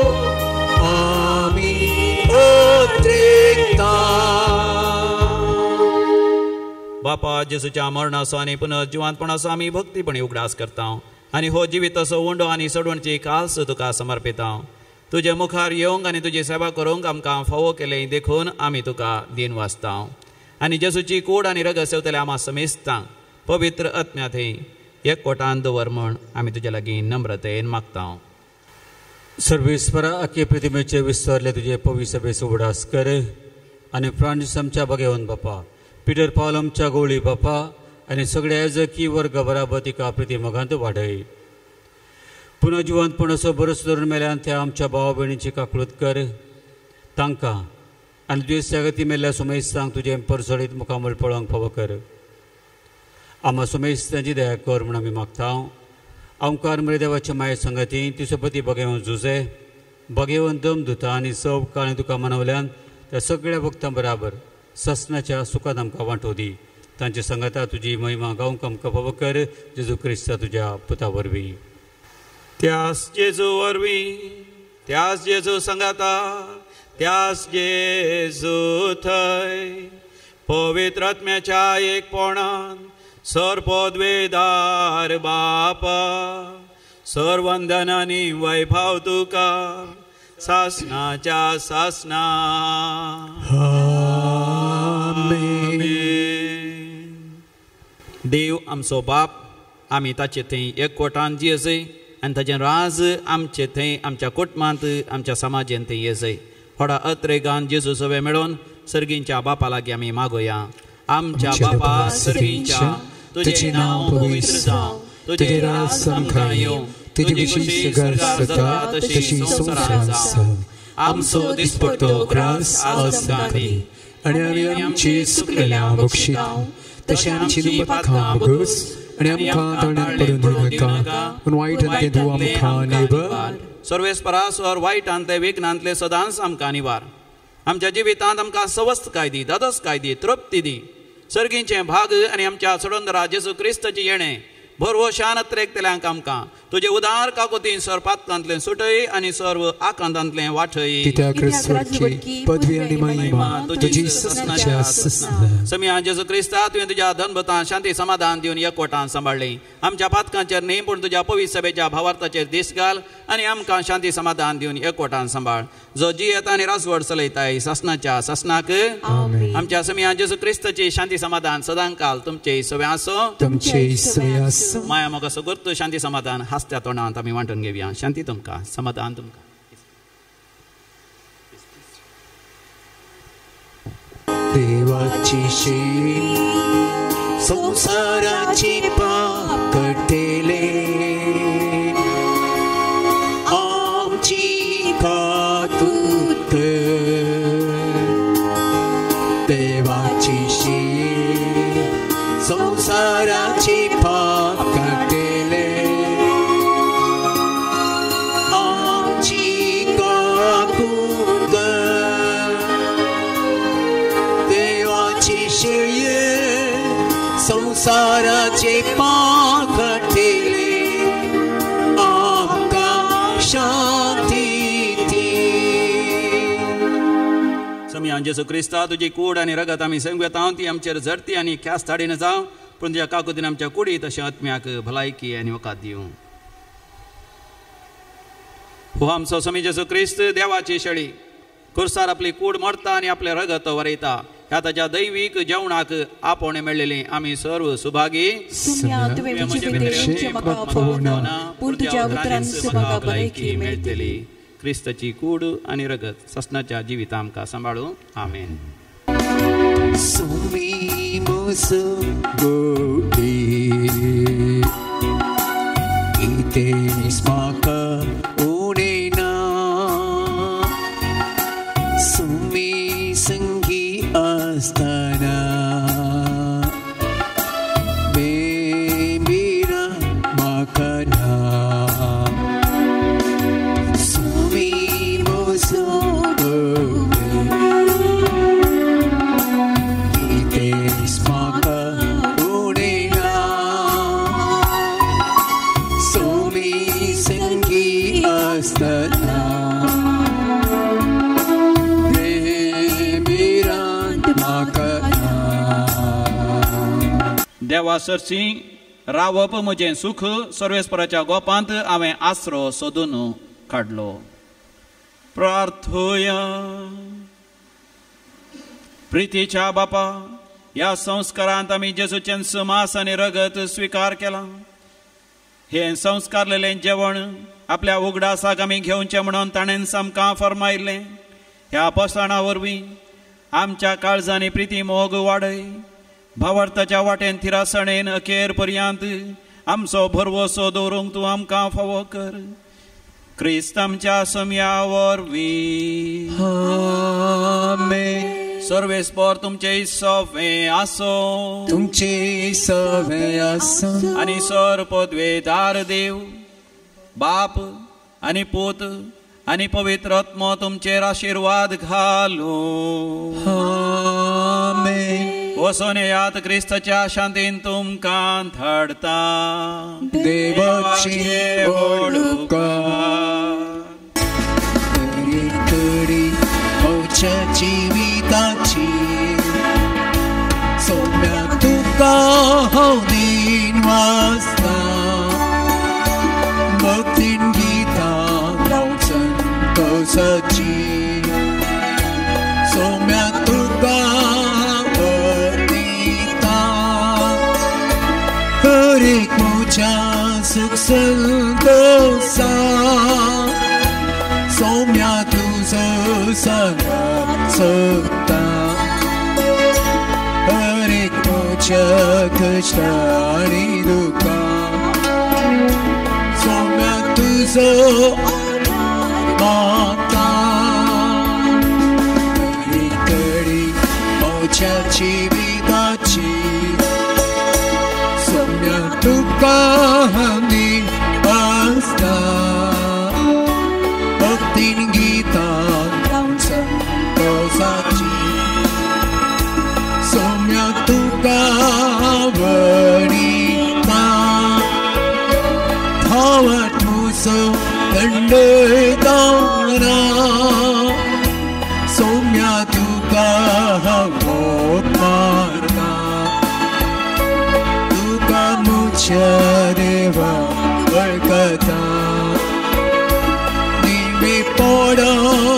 बापा जेसूच्या मरणाचो आनी पुनर्जिवांतपणाचो आमी भक्तीपणी उगडास करता. आनी हो जिविताचो उंडो आनी सडवणची काल्स तुका समर्पिता. तुजे मुखार येवंक आनी तुजी सेवा करूंक आमकां फावो केलें देखून आमी तुका दिन वाचता. आनी जेसूची कूड आनी रगत सेवतले आमा समेस्तांक पवित्र आत्म्या थंय एकवटान दवर म्हण आमी तुजे लागीं नम्रतेन मागता. सर्वेस्परा आखे प्रतिमेचे विस्तारले तुझे पवित्र सभेचो उगडास कर. आनी फ्रांसीस आमच्या बगेवन बापा, पिटर पावल आमच्या गवळी बापा आनी सगळ्या येजकी वर्ग बराबर तिका प्रतिमगांत वाडय. पुनः जिवंतपणाचो बरोस धरून मेल्यान त्या आमच्या भावा भयणीची काकळूत कर. तांकां आनी दुयेंसां गती मेल्ल्या सुमेस्तांक तुजें परसडीत मुखामळ पळोवंक फावो कर. आम्हा सुमेस्तांची दया कर म्हूण आमी मागता. ओंकार मरे देवाच्या माये संगती तिसोपती बगेवन झुजे बगेवन दम धुता आनी सब काळें तुका मनवल्यान त्या सगळ्या भक्तां बराबर ससनाच्या सुखांत आमकां वांटो दी. तांची संगता तुजी महिमा गावंक आमकां फावो कर. जेजू क्रिस्ता तुज्या पुता वरवीं. त्यास जेजू वरवीं, त्यास जेजू संगता, त्यास जेजू थंय पवित्र आत्म्याच्या एकपणान सर्वोद्वेदार बापा सर्वंदनानी वैभव तुका सासनाच्या सासना. आमेन. देव आमचो बाप, आमी ताचे थंय एकवटान जियेजय आनी ताचें राज आमचे थंय आमच्या कुटुंबांत आमच्या समाजांत थंय येजय. व्हडा अत्रेगान जेजू सवे मेळोवन सर्गींच्या बापा लागीं आमी मागोया. आमच्या बापा सर्गींच्या, तुजें नांव पवित्र जावं, तुजें राज आमकां येवं, तुजी कशी स्वर्गार जाता तशी संवसारांत जावं. आमचो दिसपट्टो ग्रास आमकां दी आनी आमी आमची चुकलेल्या बक्षिता तशें आमची दुखां बगस आनी आमकां तोंडात पडून दिनाका पूण वायटांतले तूं आमकां निवार. सर्वेस्परासोर वायटांतले विघ्नांतले सदांच आमकां निवार. आमच्या जिवितांत आमकां सवस्थकाय दी, दादोसकाय दी, तृप्ती दी. सर्गींचे भाग आनी आमच्या सोडोंदरा जेजू क्रिस्ताची येणें भरवशान अत्रेकतल्यांक आमकां तुजे उदार काकोतीन सर पातकांतलें सुटय आनी सर्व आकांतांतलें वाठय. पदवी आनी महिमा तुजी ससनाच्या ससना. समिया जेजू क्रिस्ता तुवें तुज्या धनभतान शांती समाधान दिवन एकवटान सांबाळ्ळें. आमच्या पातकांचेर न्ही पूण तुज्या पवित्र सभेच्या भावार्थाचेर दीस घाल आनी आमकां शांती समाधान दिवन एकवटान सांबाळ. जो जियेता आनी राजवट चलयताय ससनाच्या ससनाक. आमच्या समिया जेजू क्रिस्ताची शांती समाधान सदां काल तुमचे सवे आसो. तुमचे सवे आसो. माया मोगा सगळं शांती समाधान हास्त्या तोंडांत आमी वांटून घेवया. शांती तुमकां, समाधान तुमकां. देवाची शीण संसाराची पाप कटेले आमची कातूत तुझे पाखटिले आमकां शांती समयान जेसू क्रिस्ता तुजी कूड आनी रगत आमी संगवेता ती आमचेर झडती आनी ख्यास्त हाडिना जावं पूण तुज्या काकुतीन आमच्या कुडी तशें आत्म्याक भलायकी आनी वकात दिवं. हो आमचो समी जेसू क्रिस्त देवाची शेळी खुर्सार आपली कूड मोडटा आनी आपले रगत वरयता ह्या ताच्या दैवीक जेवणाक आपोवणें मेळ्ळेली आमी सर्व सुभागी. क्रिस्ताची कूड आनी रगत ससनाच्या जिवीत आमकां सांबाळूं. आमेन. सुमी मुसु गोडी इतेस म्हाका उणेना सुमी संगी आसतना बेबिरा म्हाका ना सुमी मुसु देवा सरसी रावप म्हजें सुख सर्वेस्पराच्या गोपांत हांवें आसरो सोदून काडलो. प्रार्थोया. प्रितीच्या बापा ह्या संस्कारांत आमी जेजूचें समास आनी रगत स्विकार केला. हे संस्कारलेलें जेवण आपल्या उगडासाक आमी घेवचें म्हणून ताणें आमकां फरमायलें. ह्या अपस्थाना वरवीं आमच्या काळजांनी प्रिती मोग वाडय. भावार्थाच्या वाटेन थिरासणेन अखेर पर्यंत आमचो भरवोसो दवरूंक तूं आमकां फावो कर. क्रिस्त आमच्या समया वरवीं. आमेन. सर्वेस्पर तुमचे सवे आसो. तुमचे सवे आसो. आनी सर पदवेदार देव बाप आनी पूत आनी पवित्र आत्मो तुमचेर आशिर्वाद घालो. आमेन. वचून येयात क्रिस्ताच्या शांतीन तुमकां धाडता. देवाचे ओडकार. तरी म्हज्या जिविताची सोम्या तुका हांव दिन वाचता. भक्तीन गितां गावचन कसाची सोम्या तुका एक मोच्या सुख संतोषा सौम्या तुझं सांगात सोडता. हर एक मोच्या कष्ट आणि दुःखा सौम्या तुझं माता. एक घडी मोच्या जिविताची तुका हमी आसता. भक्तीन गीतां संतोषाची सोम्या तुका वणिता. धावत मुसो दंडयताना सोम्या तुका मोग मारता. देवा वळखता. निमे पडो